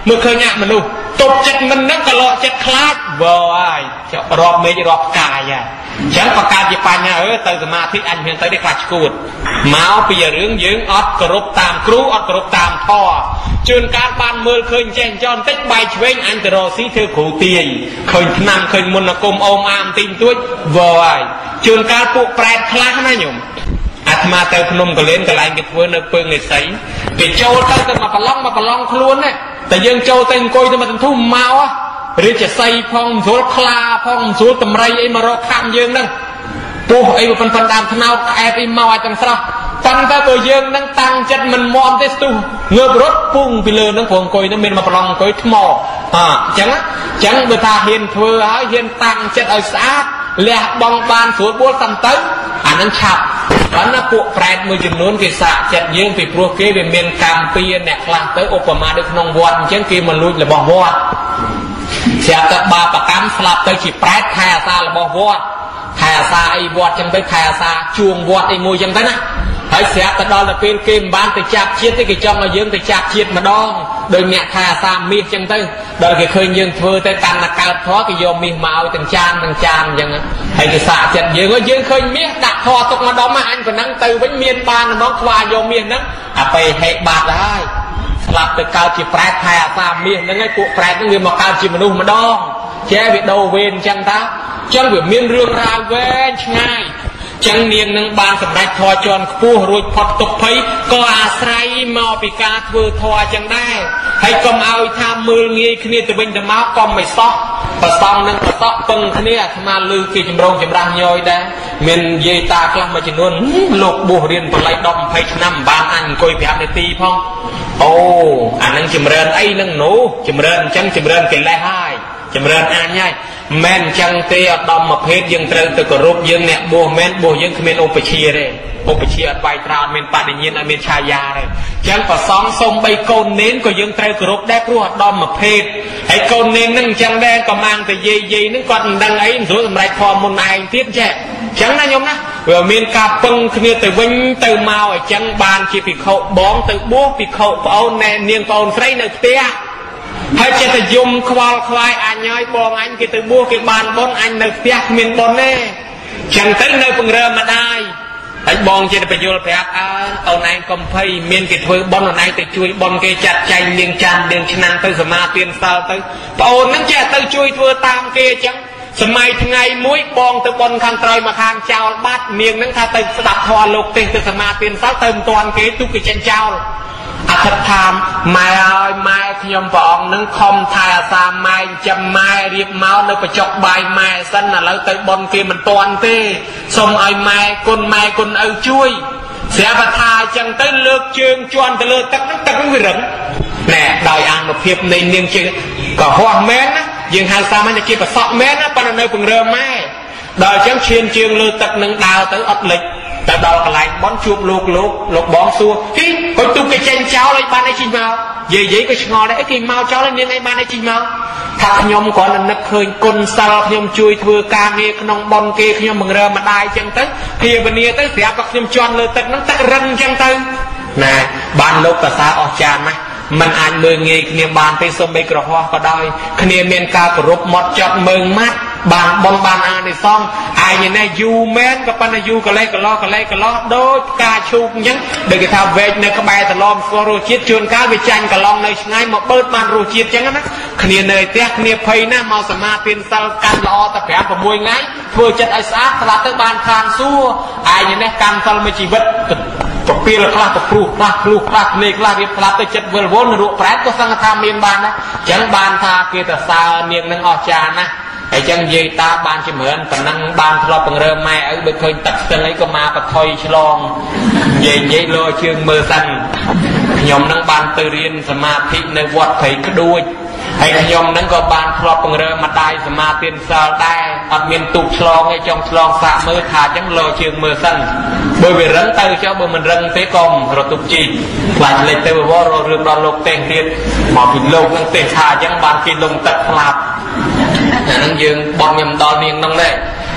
Speaker 2: มือเคยหยาบมนุษย์ตบจัดมันนั่งกระโลจัดคลาดบ่อยจะรอบเมย์จะรอบกายอ่ะฉันประกาศจีปัญญาเออเติมสมาธิอันเพียงเติมได้คลาดกูดเมาปีเรื่องยืงอดกระรบตามครูอดกระรบตามท่อจนการบานมือเคยแจ้งจอนเต็กใบเชงอันตรอซีเธอขู่เตียเคยนำเคยมุนกรมอมอามติงตุ้ยบ่อยจนการปลุกแปรคลาดนะโยมอาตมาเติมขนมกระเล่นกระไลกิดเวอร์ในเปิงในใสไปโจเติมมาปลองมาปลองคล้วนเนี่ยแต่ยังโจเต็งโกยจะมาทุ่มเมาอ่ะหรือจะใส่พองสูคลาพองสูตำไรไอ้มารอข้ามยืงนั่งปูไอ้บุปผาดามทนาวแอบไอ้เมาจังสระปันตาเบยยืงนั่งตังจัดมันมอมเตสตูเงือบรถพุ่งไปเลยนั่งพองโกยนั่งเป็นมาปลองโกยทมออ่าจังจังเบตาเห็นเธอหาเห็นตังจัดเอาสะอาดเลี้ยบองบานสวนบัวสันตึ๊อันนั้นฉับอันนั้นพวกแปรมือจำนวนกิสะจัดยืงไปพวกเกย์เป็นเมียนกามเปียเนี่ยคลาเตอร์อุปมาด้วยขนมวัดจังกีมันลุยเลยบอกว่าเสียกับบาปกรรมสลับเตอร์จีแปรแทซาเลยบอกว่าแทซาไอ้วัดจังไปแทซาช่วงวัดไอ้มวยจังไปนะไอ้เสียกระดอนละเป็นเกมบ้านแต่จับเชียดที่กิจองมายืงแต่จับเชียดมาดองโดยเนี่ยแทซามีจังเตอร์โดยเคยยืงเธอแต่ตันนักการเพราะกิโยมมีมาเอาตั้งจานตั้งจานยังไงไอ้กิสะจัดยืงก็ยืงเคยมีดักคอตกมาดองมาอันก็นั่งตือไว้เมียนบานน้องควายโยมเมียนนั้นเอาไปให้บาดได้สลับไปกาวจีแปรแทซามีนั่งไอ้พวกแปรต้องเรียนมากาวจีมนุษย์มาดองแช่วิดโดเวนจังตาจังแบบเมียนเรื่องราวเวนง่ายจังเนียงนังบานสำหรับทอจรผู้รุ่ยพอดตกเพยก็อาศัยมาปิกาเถื่อทอจังได้ให้กำเอาทำมืองี้ขณีตะเวนตะม้ากอมไม่ซอกปะซองนังปะซอกปึงขณีมาลือกีจมรงจมรังย่อยได้เมียนเยตากลางมาจนวนโลกบุเรียนปลายดอมไพชน้ำบานอันกอยแบบในตีพองโอ้อันนั้นจมเริญไอ้นังหนูจมเริญจังจมเริญเก่งไรให้จำเริญอ่านง่ายแม่นจังเตะดอมมาเพชรยังเตะตะกรุบยังเนี่ยโบแม่นโบยังคือเมนโอปเชียเลยโอปเชียใบตราเมนปาดิยินอเมนชายาเลยจังปะสองทรงใบโกนเน้นก็ยังเตะกรุบได้พรวดดอมมาเพชรไอ้โกนเน้นนั่งจังแดงก็มังแต่เย่เย่นั่งก่อนดังไอ้รู้สำไรพอมุนไอเทียบแช่จังนะยมนะเวลเมียนกาปึงคือเตะวิ่งเตะเมาไอ้จังบานชีปิเขาบ้องเตะบัวปิเขาเอาแนเนียงตอนใส่ในเตี้ยให้เจตยมควาลควายอันย้อยบองอันกิตบัวกิบานบนอันในเปียกเมียนบนเน่ฉันตั้งในปุ่งเริ่มมาได้ไอ้บองเจตประโยชน์แปลกอ่านเอาในกำไพเมียนกิตเวบนในแต่ช่วยบนเกจัดใจเลียงจันเลียงชนะตั้งสมาเตียนสาวตั้งปอนนั่งเจตช่วยเพื่อตามเกจังสมัยทั้งไงมุ้ยบองตะบนคันตรอยมาทางเจ้าบัดเมียงนั่งท่าตึงสดับทอลูกเต็งตั้งสมาเตียนสาวเติมตอนเกตุกิจันเจ้าอัตถามไม่เอาไม่ขยมปองนึงคอมทายสามไม่จำไม่เรียบเมาในประจกใบไม่สั้นน่ะแล้วเตะบอลเกมมันตอนเต้สมไอ้ไม่คนไม่คนเอาช่วยเสียประทาจังเต้เลือกเชิงจวนเตลือกตักนักตักนักวิรังแน่ดอยอ่างมาเพียบในเนียงเชิงก็หัวแม่นะยังหาสามันจะเก็บประสอบแม่นะปนในปุ่งเริ่มแม่ดอยจังเชียนเชียงเลือกตักนังดาวเตออัดเหล็กแต่ดาวกระไรบอลจูบลูกลูกลูกบอลซัวที่คนตุ้งกระเจนเจ้าเลยบ้านไอ้จิงเมาเย่เย่ก็ชงอได้ไอ้กินเมาเจ้าเลยเนี่ยไอ้บ้านไอ้จิงเมาถ้าขยมก่อนนั้นนักเคยกลสาวขยมช่วยเถื่อการเงี้ยขนมบอลเกยขยมมึงเริ่มมาได้จังตึ้งเพียบเนียตึ้งเสียกับขยมจวนเลยตึ้งนั่งตึ้งรันจังตึ้งนะบ้านลูกตาสาออกจานไหมมันอ่านเมืองเงี้ยเนี่ยบ้านไปสมไปกระหัวก็ได้ขณีเมียนกากรบหมดจอดเมืองมัดบานบนบานอ่านในซองไอ้เนี่ยยูแมนกับปันยูก็เลยก็ล้อก็เลยก็ล้อโดยกาชูยังเด็กทำเวทในกระบายตลอดก็รู้จิตชวนการวิจัยก็ลองในง่ายมาเปิดมันรู้จิตจังนะขณีเนยเตี้ยขณีเพยนะมาสมาเป็นสัลกันล้อตะแผลประมวยง่ายเพื่อจัดไอ้สาตลาดตะบานคานสู้ไอ้เนี่ยการสัลไม่ชีวิตปกปีละคลาปกครูคลาครูคลาเนกลาเรียบคลาไปจัดเวลวนรุแปรก็สังฆทานเมียนบานนะจังบานทาเกตสาเนียงนังออกจานนะไอ้จังยีตาบานจะเหมือนแต่นั่งบานทะเลาะปังเริ่มแม่เอ้ยไปเคยตัดกันเลยก็มาปะทอยฉลองเย่เย่โลเชื่องมือสั่นยมนั่งบานไปเรียนสมาธิในวัดไผ่กระดูกไอ้ยมนั่งก็บานทะเลาะปังเริ่มมาได้สมาธิสาวได้อัดเมียนตุกฉลองไอ้จงฉลองสะมือขาจังโลเชื่องมือสั่นโดยเวรังเตยเจ้าเบอร์มันรังเตะกอมรถตุกจีหลายเลยเตยว่าเราเรื่องรอนโลกเตงเทียนหมอผิดโลกนั่งเตะขาจังบานกินลงตัดพลาดนั่งยืนบอลยำดอนเนียงนั่งเลย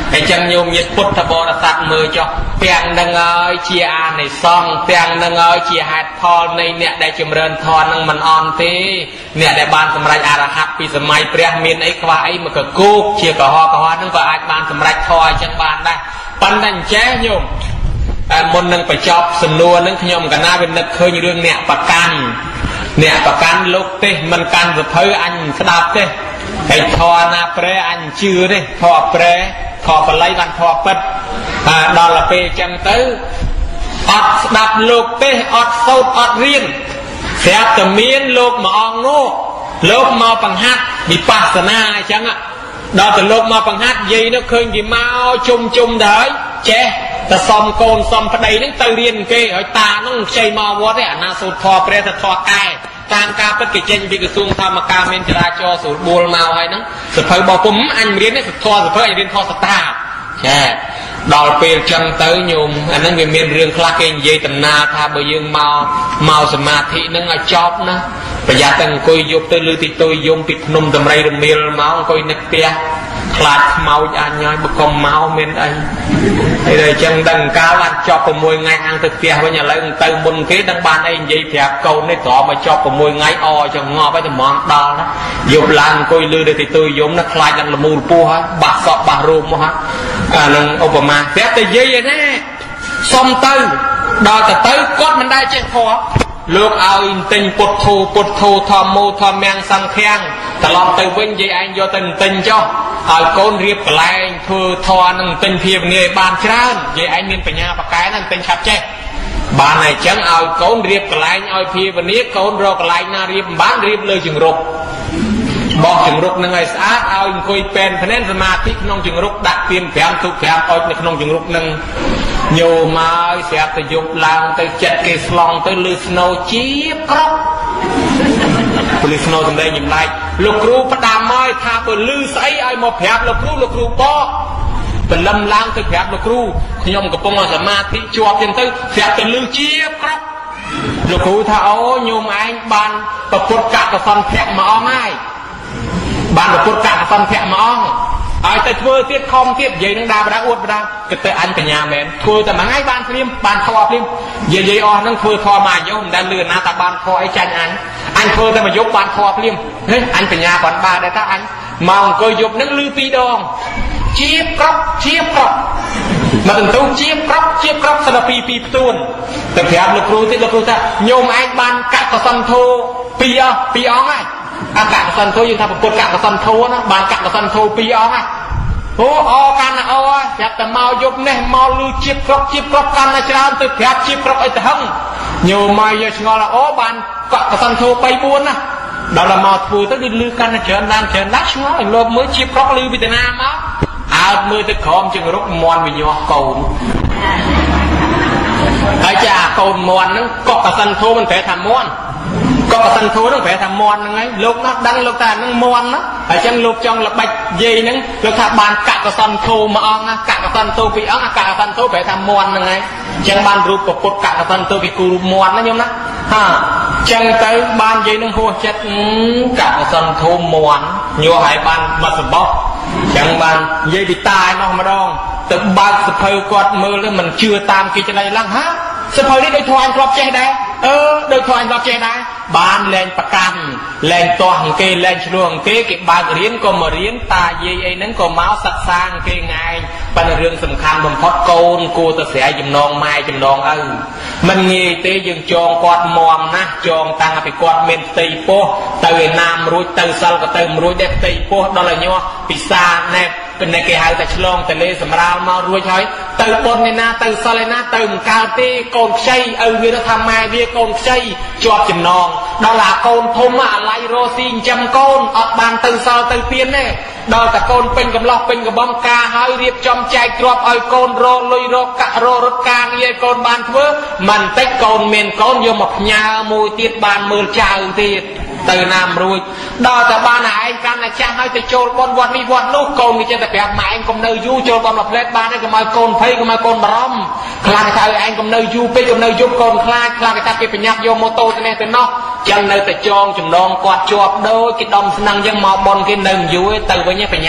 Speaker 2: ហើយចឹងញោមញាតិពុទ្ធបរិស័ទមើលចុះទាំងនឹងហើយជាអានិសង្ឃទាំងនឹងហើយជាហេតុផលនៃអ្នកដែលចម្រើនធម៌នឹងមិនអន់ទេអ្នកដែលបានសម្រេចអរហត្តពីសម័យព្រះមានអីខ្វះអីមកកគោកជាកុហកកុហកនឹងក៏អាចបានសម្រេចធម៌អញ្ចឹងបានដែរប៉ុន្តែអញ្ចេះញោមតែមុននឹងបញ្ចប់សំណួរនឹងខ្ញុំកណាវានឹកឃើញរឿងអ្នកប្រកាន់អ្នកប្រកាន់លោកទេមិនកាន់សភៅអញស្ដាប់ទេហើយធម៌ណាប្រែអញជឿទេធម៌ប្រែធម៌បល័យបានធម៌ពិតតែដល់ទៅពេលអញ្ចឹងទៅអត់ស្ដាប់លោកទេអត់សូត្រអត់រៀនស្រាប់តែមានលោកមួយអង្គនោះលោកមកបង្ហាត់វិបស្សនាអញ្ចឹងដល់ទៅលោកមកបង្ហាត់និយាយនោះឃើញគេមកជុំជុំទៅហើយចេះតែសំកូនសំប្តីហ្នឹងទៅរៀនគេហើយតាហ្នឹងខ្ចីមកវត្តទេអាណាសូត្រធម៌ព្រះទៅធម៌កែតាមការពិតគេចេញពីក្រសួងធម្មការមានចរាចរណ៍ស្រួលបួលមកហើយហ្នឹងសភៅរបស់ពុំអញរៀននេះធម៌សភៅអញរៀនធម៌សតាចាដល់ពេលចឹងទៅញោមអាហ្នឹងវាមានរឿងខ្លះគេនិយាយដំណើរថាបើយើងមកមកសមាធិហ្នឹងឲ្យចប់ណាប្រយ័ត្នតែអង្គុយយប់ទៅលើទីតុយយំពីភ្នំតម្រៃរមៀលមកអង្គុយនឹកផ្ទះខ្លាចខ្មោចអញហើយបើកុំមកមានអីហើយតែចឹងដឹងកាលបានចប់៦ថ្ងៃអាំងទៅផ្ទះវិញឥឡូវទៅមុនគេដឹងបានអីនិយាយប្រាប់កូននេះត្រង់មកចប់៦ថ្ងៃអចឹងងាប់ហើយតែហ្មងដល់ណាយប់ឡើងអង្គុយលើទីតុយយំណាខ្លាចដល់លមូលពោះហើយបាក់សក់បាក់រូបមកហើយអានឹងឧបមាប្រាប់តែយាយឯណាសុំទៅដល់ទៅទៅគាត់មិនដែលចេះធម៌លោកឲ្យទិញពុទ្ធោពុទ្ធោធម្មោធម្មំសង្ឃាំងត្រឡប់ទៅវិញយាយឯងយកទៅទិញចុះឲ្យកូនរៀបកន្លែងធ្វើធម៌នឹងទិញភាវនាឲ្យបានច្រើនយាយឯងមានបញ្ញាបកែហ្នឹងទិញឆាប់ចេះបានហើយអញ្ចឹងឲ្យកូនរៀបកន្លែងឲ្យភាវនាកូនរកកន្លែងណារៀបមិនបានរៀបលើជង្រុកបោះជង្រុកនឹងឲ្យស្អាតឲ្យអង្គុយពេនភ្នែនសមាធិក្នុងជង្រុកដាក់ទៀនប្រាំទុកប្រាំអុចនៅក្នុងជង្រុកនឹងញោមមកស្រាប់តែយប់ឡើងទៅចិត្តគេស្លង់ទៅលឺស្នូជាក្រប់ពលិស្នូសម្ដែងចម្លែកលោកគ្រូផ្ដាំមកថាបើលឺស្អីឲ្យមកប្រាប់លោកគ្រូលោកគ្រូបកបលឹមឡើងទៅប្រាប់លោកគ្រូខ្ញុំកំពុងសមាធិជាប់ចឹងទៅស្រាប់តែលឺជាក្រប់លោកគ្រូថាអូញោមឯងបានប្រពុតកកសន្ភៈមួយអង្គហើយបានប្រពុតកកសន្ភៈមួយអង្គឲ្យទៅធ្វើទៀតខំទៀតនិយាយនឹងដើរបដាអួតបដាគិតទៅអញបញ្ញាមែនធ្វើតែមួយថ្ងៃបានព្រាមបានធေါ်ព្រាមនិយាយអស់ហ្នឹងធ្វើធေါ်មួយយប់មិនដែលលឺណាថាបានធေါ်អីចាញ់អញអញធ្វើតែមួយយប់បានធေါ်ព្រាមហេអញបញ្ញាបានបានដែរតាអញមកអង្គុយយប់ហ្នឹងលឺពីរដងជាប្រប់ជាប្រប់មកទន្ទុជាប្រប់ជាប្រប់សិនតែពីពីផ្ទួនទៅប្រាប់លោកគ្រូទៀតលោកគ្រូថាញោមឯងបានកកសន្ធោពីរពីរអង្គហើយអកកសន្ធោយើងថាប្រពុតកកសន្ធោណាបានកកសន្ធោពីរអង្គហើយអូអកាន់ណាអូប្រាប់តែមកយប់នេះមកលឺជាប្រប់ជាប្រប់កាន់តែច្រើនទៅប្រាប់ជាប្រប់អីទៅហឹងញោមមកយកឆ្ងល់អូបានកកសន្ធោបីបួនណាដល់មកធ្វើទៅលឺកាន់តែច្រើនឡើងច្រើនឡើងឆ្ងល់ឲ្យលោកមើលជាប្រប់លឺពីតាណាមកអើមើលទៅក្រោមជង្រុកមន់វិញ្ញាកូនហើយចាកូនមន់ហ្នឹងកកសន្ធោមិនប្រែថាមន់កកសន្ធោហ្នឹងប្រែថាមន់ហ្នឹងហើយលោកនោះដឹងលោកថាហ្នឹងមន់ណាហើយចឹងលោកចង់ល្បិចយាយហ្នឹងលោកថាបានកកសន្ធោមួយអង្គណាកកសន្ធោពីរអង្គអាកកសន្ធោប្រែថាមន់ហ្នឹងហើយចឹងបានរូបពុទ្ធកកសន្ធោពីគូរូបមន់ណាញោមណាហាចឹងទៅបានយាយហ្នឹងហួសចិត្តកកសន្ធោមន់ញ័រឲ្យបានបាត់សបោះចឹងបាននិយាយពីតាឯនោះម្ដងទៅបើកសភៅគាត់មើលទៅមិនជឿតាមគេច្នៃឡើងហាសភៅនេះដូចធွာអញធ្លាប់ចេះដែរអឺដូចធွာអញធ្លាប់ចេះដែរបានលែងប្រកាន់លែងទាស់អង្គគេលែងឆ្លោះអង្គគេគេបើករៀនក៏មករៀនតាយាយអីហ្នឹងក៏មកសិក្សាអង្គគេងាយប៉ុន្តែរឿងសំខាន់បំផុតកូនគួរទៅស្រ័យចំណងម៉ែចំណងឪមិនងាយទេយើងចងគាត់មមណាស់ចងតាំងពីគាត់មានផ្ទៃពោះទៅឯណាមរួចទៅសិលក៏ទៅមិនរួចដែរផ្ទៃពោះដល់ឲ្យញាស់ពិសាណែពេលគេហៅតែឆ្លងតលេសម្រាលមករួចហើយទៅបុណ្យឯណាទៅសិលឯណាទៅមិនកើតទេកូនខ្ចីឪវាថាម៉ែវាកូនខ្ចីជាប់ចំណងដល់អាកូនធំអាឡៃរស់ស៊ីចិញ្ចឹមកូនអត់បានទៅសិលទៅពៀនទេដល់តែកូនពេញកំឡោះពេញកំបងការហើយរៀបចំចែកទ្រព្យឲ្យកូនរកលុយរកកាក់រករត់ការងារឲ្យកូនបានធ្វើមិនតិចកូនមានកូនយកមកផ្ញើមួយទៀតបានមើលចៅទៀតទៅណាមរួចដល់តែបានឯងកាន់តែចាស់ហើយទៅចូលបនវត្តនេះវត្តនោះកូនគេចេះតែប្រាប់ម៉ែឯងកុំនៅយូរចូលបនមួយផ្លែតបានហើយកុំឲ្យកូនភ័យកុំឲ្យកូនបារម្ភខ្លាចថាឯងកុំនៅយូរពេកកុំនៅយប់កូនខ្លាចខ្លាចគេថាគេប្រញាប់យកម៉ូតូទៅនេះទៅនោះចឹងនៅតែចងចំណងគាត់ជាប់ដូចគេដំស្នឹងចឹងមកបនគេនៅយូរទៅវិញប្រញាប់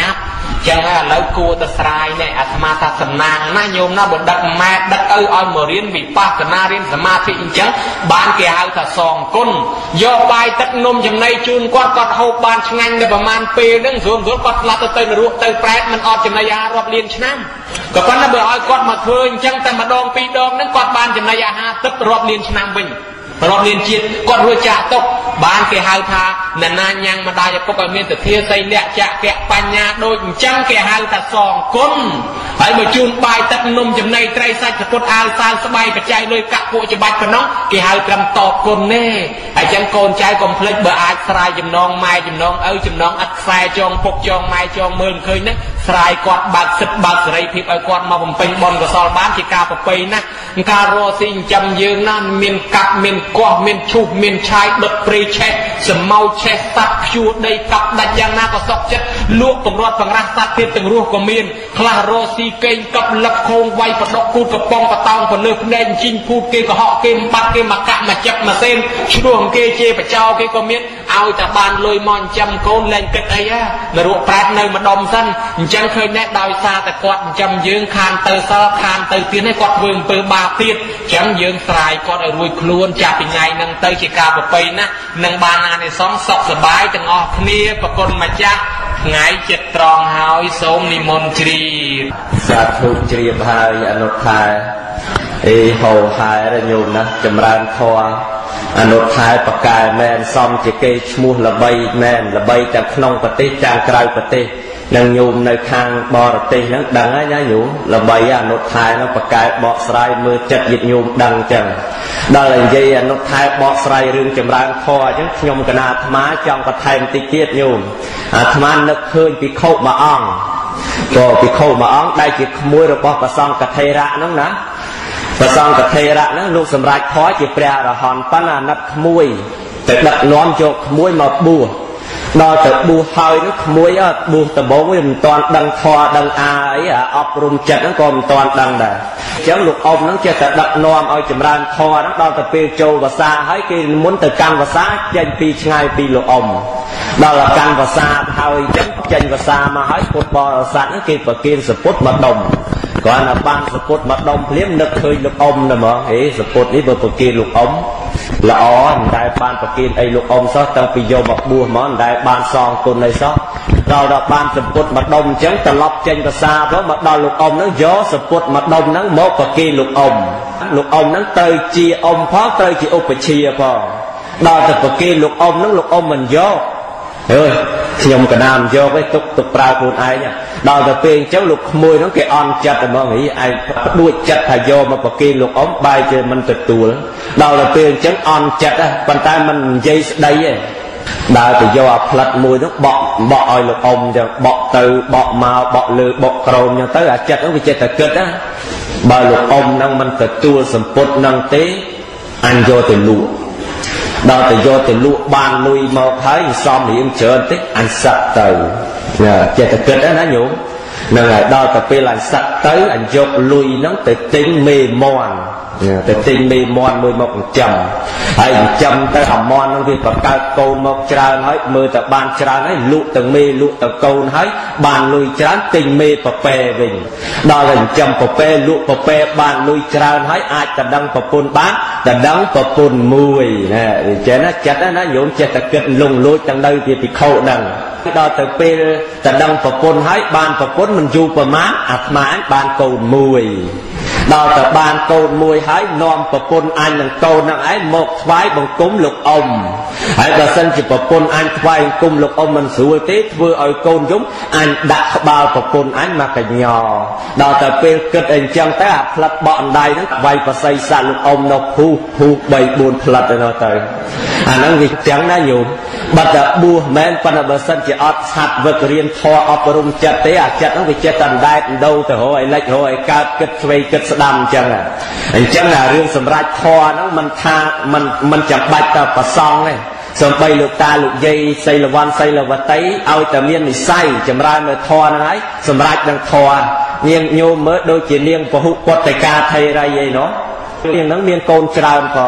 Speaker 2: chẳng là lâu cua ta sài này à tham ta sầm nàng na nhôm na bật đặt mẹ đặt ơi oi mở riêng vì pa cái na riêng sầm ma thị chẳng ban kia hai ta sòng côn do bài tất nôm chấm này chun quạt quạt hộp ban nhanh đểประมาณ ปี นึง rùm rùm quạt là tới tới ruộng tới prétมันออกchấm nàyยารอบเรียนชั้นก็พันนั้นเบอร์อ้อยกอดมาเคยจังแต่มาดองปีดองนั้นกอดบานจำนายาหาตึกรอบเรียนชนะบินรอบเรียนจีนกอดรัวจ่าตกบานเกี่ยหาทานานานยังมาได้จะก็ไปเมียนแต่เทียใส่เละจะแกะปัญญาโดยจังเกี่ยหาแต่สองคนไอ้มาจูนปลายตัดนมจำในไตรสัจกดอาซานสบายกระจายเลยกะปูจะบัดกันน้องเกี่ยหาตรำตอบคนเน่ไอ้จังโกนใจกลมเพลิดเบอร์อาสายจำนองไม้จำนองเอ้ยจำนองอัดแฝจองปกจองไม้จองเมินเคยนะสายกอดบัดสิบบาทสายพิบไอ้กอดมาผมเป็นบอลกับซอลบ้านที่กาปไปนะการโรซิงจำยืนนั่นเมียนกัดเมียนกอดเมียนชูเมียนชายดดปรีเชสสมเมาเชสตัดชูได้กับดัดยางนาก็สอกเจ็ดลูกตำรวจฝั่งรักษาเทียบตึงรูก็เมียนคลาโรซีเก่งกับลับโคงไวประดกกูกับปองกระตองผลเลือกแดงจิงพูดเกยกับเหาะเกมบัดเกมมากะมาจับมาเส้นช่วงเกยเจประเจ้าเกยก็เมียนเอาแต่บานลอยมอนจำโกนแรงเกิดไอ้ยะนรูปแปดในมาดมสั้นจังเคยแนะดาวซาแต่กอดจำยืงคานเตอร์ซาคานเตอร์เตียนให้กอดเวิงเปิดบาเตียนจังยืงสายกอดไอ้รวยคล้วนจากเป็นไงนังเตยจิกาปไปนะนังบานาในสองสอบสบายจังออกเนียประกนมาจ้าไงเจ็ดตรองหายโสมนิมนตรี
Speaker 1: สาธุเจียบหายอนุทายเอโหหายระยุนะจำรานทออนุทายประกายแมนซอมจิเกชมูละใบแมนละใบจากขนมปฏิจางกลายปฏินังยุมในทางบอระตินั้นดังไอ้เนี่ยอยู่ละใบอนุทายนั้นประกายบอกสายมือจัดหยิบยุมดังจังได้เลยยี่อนุทายบอกสายเรื่องจำรานทอจังยมกนาธมาจองกระไทมติเกียรยุมอาธมานึกเคยปีโคมาอ่องก็ปีโคมาอ่องได้จิตขโมยระบอกกระซองกระเทระนั่นนะกระซองกระเทระนั้นลูกสำรายท้อจิเปรียระหอนปั้นนัดขโมยแต่ดักน้อมโจขโมยมาบัวดอแต่บูหอยนึกขโมยอ่ะบูแต่บอกว่ามันตอนดังทอดังอาไอ้อะอบรมจัดนั่นก็มันตอนดังได้จังลูกอมนั่งจะแต่ดักนอมเอาจำรานทอนั่งดอแต่เปโจภาษาให้กินมุนแต่การภาษาเจนปีชายปีลูกอมดอละการภาษาเฮาจังเจนภาษามาให้ปุตบอลสัตว์นั่งกินปะกินสปุตมาดมก่อนน่ะบ้านสปุตมาดมเลี้ยงนึกเคยลูกอมนะมั้งเฮ้สปุตนี่เบอร์ปะกินลูกอมละอ่อนได้บ้านปะกินไอ้ลูกอมซอตั้งปีโยบักบัวมันได้บ้านซองคนในซอเราดอกบ้านสปุตมาดมจังตลบเจนภาษาเพราะมาดอลูกอมนั่งย่อสปุตมาดมนั่งโมปะกินลูกอมลูกอมนั่งเตยจีอมเพราะเตยจีอุปเชียพอดอแต่ปะกินลูกอมนั่งลูกอมมันย่อเฮ้ยขยมกระดามย่อไว้ตุกตุกปลาคูนไอ้เนี่ยดาวแต่เพียงเจ้าลูกขโมยน้องแกอ่อนจัดแต่มองอย่างนี้ไอ้ด้วยจัดทายโยมาปะกินลูกอมใบเจอมันติดตัวแล้วดาวแต่เพียงเจ้าอ่อนจัดอ่ะปัญตามันยัยได้ยังดาวแต่โยผลัดมวยน้องเบาเบาอ้อยลูกอมจะเบาตือเบามาเบาลือเบาโครมยังtớiอ่ะจัดน้องไปจัดแต่เกิดอ่ะใบลูกอมนั่งมันติดตัวสมปุตนั่งเตะอันโยแต่ลูกดาวแต่โยแต่ลูกบานลุยมาท้ายซ้อมหนีเชิญติ๊กอันสัตว์เตยเนี่ยเจตเกิดได้นะโยมนั่นแหละดาวแต่เป็นอันสัตว์เตยอันยกลุยน้องแต่ติ้งเมมอนแต่ติ้งเมมอนมือมกจำไอ้จำแต่หมอนน้องที่ประกาศโกนมกจราให้มือแต่บานจราให้ลุแต่เมลุแต่โกนให้บานลุยจราติ้งเมปะเปวิ่งดาวแต่จำปะเปลุปะเปบานลุยจราให้อาจจะดังปะปนบ้านแต่ดังปะปนมวยนะเจนะจัดนะโยมเจตเกิดลงลุยจังได้ที่ติดเข้าดังดาวแต่เปแต่ดังปะปนให้บานปะปนมันอยู่ประมาณอัดหมายบานโกนมวยดาวแต่บานโกนมวยให้นอมปะปนอันหนึ่งโกนนั่งไอ้หมกไว้บังกุ้มลูกอมไอ้กระสันจิปะปนอันไว้กุ้มลูกอมมันสวยเตะเพื่อเอาโกนยุ้มอันดักบาวปะปนอันมากระยอดาวแต่เป็นเกิดเองจังแต่พลัดบ่อนใดนั้นไว้ประไซสารลูกอมนกผู้ผู้ใบบุญพลัดเลยนะเตยอันนั้นวิจังน่าอยู่บัดบัวแม้ปนบัสันจะอัดหัดวิเรียนทออัปรุมจัดเตะจัดนั้นวิจัดได้ดูแต่หัวไอ้เล็กหัวไอ้กาดกึศไว้กึศดำจังอ่ะไอ้จังอ่ะเรื่องสำรัจทอนั้นมันทามันมันจะบัดแต่ประซองเลยส่วนไปลูกตาลูกยัยใส่ละวันใส่ละวันไตเอาแต่เมียนในไส้จำรายมาทอนั่นไงสำรัจดังทอเนียงโยมเมื่อโดยจีเนียงพหุปฏิกาไทยไรยัยเนาะเนียงนั้นเมียนโกนจราพอ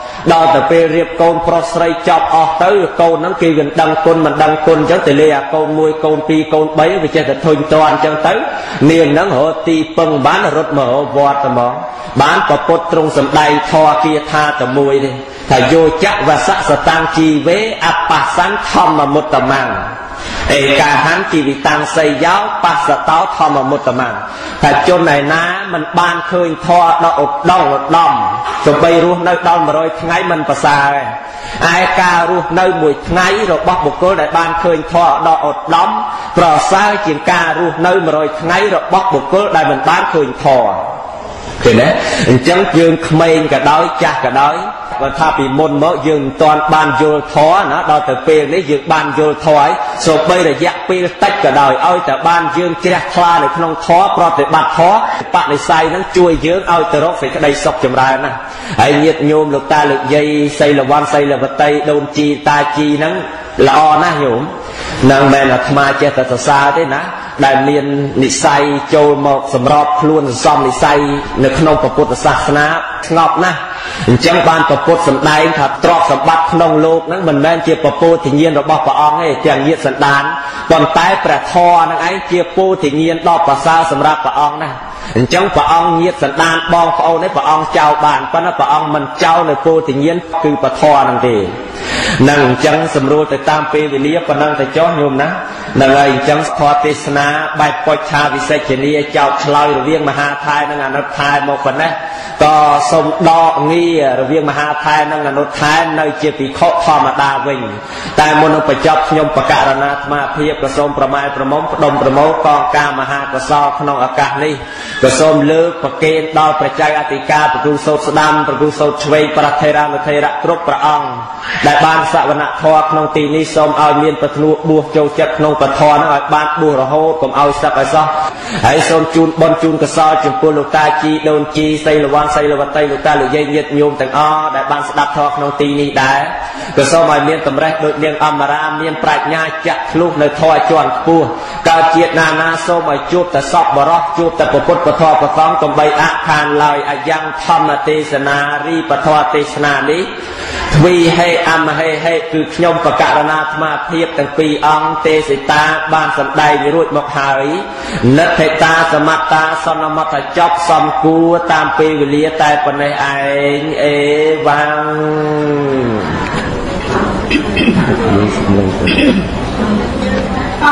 Speaker 1: ដល់ទៅពេលរៀបកូនប្រុសស្រីចប់អស់ទៅកូនហ្នឹងគេមិនដឹងគុណមិនដឹងគុណអញ្ចឹងទៅលេអាកូនមួយកូនពីរកូនបីវាចេះតែធុញតន់អញ្ចឹងទៅនាងហ្នឹងរត់ទីពឹងបានរត់មកវត្តហ្មងបានប្រពុតទ្រង់សម្ដែងធម៌គាថាតែមួយទេថាយោចៈវសៈសតាំងជីវេអបសੰធម្មមុត្តមੰឯកាហានជីវិតាំងសីយោបស្សតោធម្មមុត្តមੰថាជនឯណាមិនបានឃើញធម៌ដល់ឧត្តមឧត្តមទោះបីរស់នៅដល់មួយរយថ្ងៃមិនប្រសើរឯការរស់នៅមួយថ្ងៃរបស់បុគ្គលដែលបានឃើញធម៌ដល់ឧត្តមប្រសើរជាងការរស់នៅមួយរយថ្ងៃរបស់បុគ្គលដែលមិនបានឃើញធម៌ឃើញទេអញ្ចឹងយើងក្មេងក៏ដោយចាស់ក៏ដោយបើថាពីមុនមកយើងមិនទាន់បានយល់ធម៌ណាដល់ទៅពេលនេះយើងបានយល់ធម៌ហើយសូម្បីរយៈពេលតិចក៏ដោយឲ្យតែបានយើងជ្រះថ្លានៅក្នុងធម៌ប្រតិបត្តិធម៌បនិស្ស័យនឹងជួយយើងឲ្យទៅរកសេចក្តីសុខចម្រើនណាហើយញាតិញោមលោកតាលោកយាយសីលវ័នសីលវតីដូនជីតាជីហ្នឹងល្អណាស់ញោមនឹងមិនអាត្មាចេះតែសរសើរទេណាដែលមាននិស័យចូលមកសម្របខ្លួនសន្សំនិស័យនៅក្នុងពុទ្ធសាសនាស្ងប់ណាស់អញ្ចឹងបានពុទ្ធសម្ដែងថាទ្រព្យសម្បត្តិក្នុងលោកហ្នឹងមិនមែនជាពពោធិញ្ញាណរបស់ព្រះអង្គទេទាំងញាតិសន្តានប៉ុន្តែព្រះធម៌ហ្នឹងឯងជាពោធិញ្ញាណដ៏ប្រសើរសម្រាប់ព្រះអង្គណាអញ្ចឹងព្រះអង្គញាតិសន្តានបងប្អូននេះព្រះអង្គចោលបានប៉ុន្តែព្រះអង្គមិនចោលនៅពោធិញ្ញាណគឺពធហ្នឹងទេនឹងអញ្ចឹងសម្រួលទៅតាមពេលវេលាប៉ុណ្ណឹងទៅចុះញោមណានឹងហើយអញ្ចឹងធម៌ទេសនាបែបពុច្ឆាវិសេចនីចោតឆ្លើយរវាងមហាថៃនិងអនុថៃមកប៉ុណ្ណេះក៏សូមដកងាររវាងមហាថៃនិងអនុថៃនៅជាភិក្ខុធម្មតាវិញតែមុននឹងបញ្ចប់ខ្ញុំបកករណាអាត្មាភាពក៏សូមប្រម៉ែប្រមុំផ្ដុំប្រមោកងការមហាកុសលក្នុងឱកាសនេះក៏សូមលើកប្រគេនដល់ព្រះចៅអធិការប្រគូសោតស្ដាំប្រគូសោតឆ្វេងប្រថេរានុថេរៈគ្រប់ព្រះអង្គដែលបានសវនធម៌ក្នុងទីនេះសូមឲ្យមានពធ្នួបួសចូលចិត្តក្នុងពធនឹងឲ្យបានបួសរហូតកុំឲ្យសឹកឲ្យសោះហើយសូមជូនបុណ្យជូនកុសលចំពោះលោកតាជីដូនជីសីលវ័នសីលវតីលោកតាលោកយាយញាតិញោមទាំងអស់ដែលបានស្ដាប់ធម៌ក្នុងទីនេះដែរក៏សូមឲ្យមានតម្រេះដូចនាងអមរាមានប្រាជ្ញាចាក់ធ្លុះនៅធម៌ជាន់ខ្ពស់កើតជាតិណានាសូមឲ្យជួបតែសពបរោះជួបតែពុទ្ធពធប្រកងកំបីអខានឡើយអាយ៉ាងធម្មទេសនារីពធទេសនានេះទ្វីហេអមហេហេគឺខ្ញុំបកករណាអាត្មាភាពទាំងពីរអង្គទេសតាបានសម្ដែងរួចមកហើយនិទ្ធិតាសមត្តាសន្មតចប់សំគួរតាមពេលវេលាតែប៉ុណ្ណេះឯងអេវ៉ាំងអ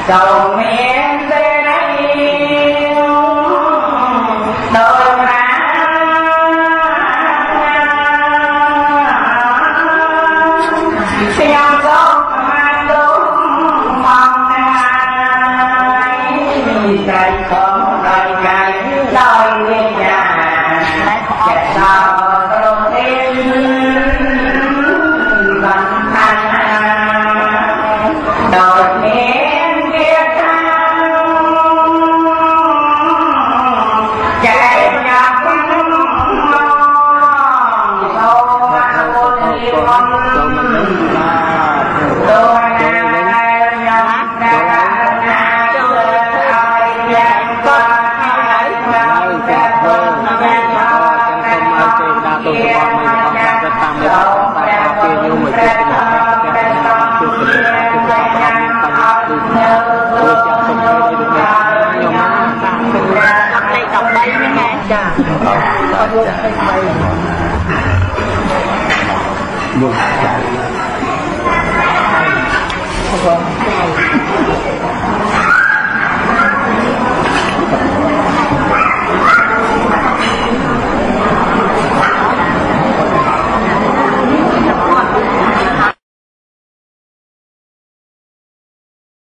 Speaker 3: cầu miền tây đây đôi má xem gió mai đúng mong ai cây không đời cây đôi nguyên nhà chặt sao đôi tim bằng thanh đôi miền kia chạy nhạc mong sâu vào đi con đôi ai nhạc ra nhà chơi ai nhạc con ai nhạc ra con ai nhạc Hãy subscribe cho kênh Ghiền Mì Gõ để không bỏ lỡ những video hấp dẫn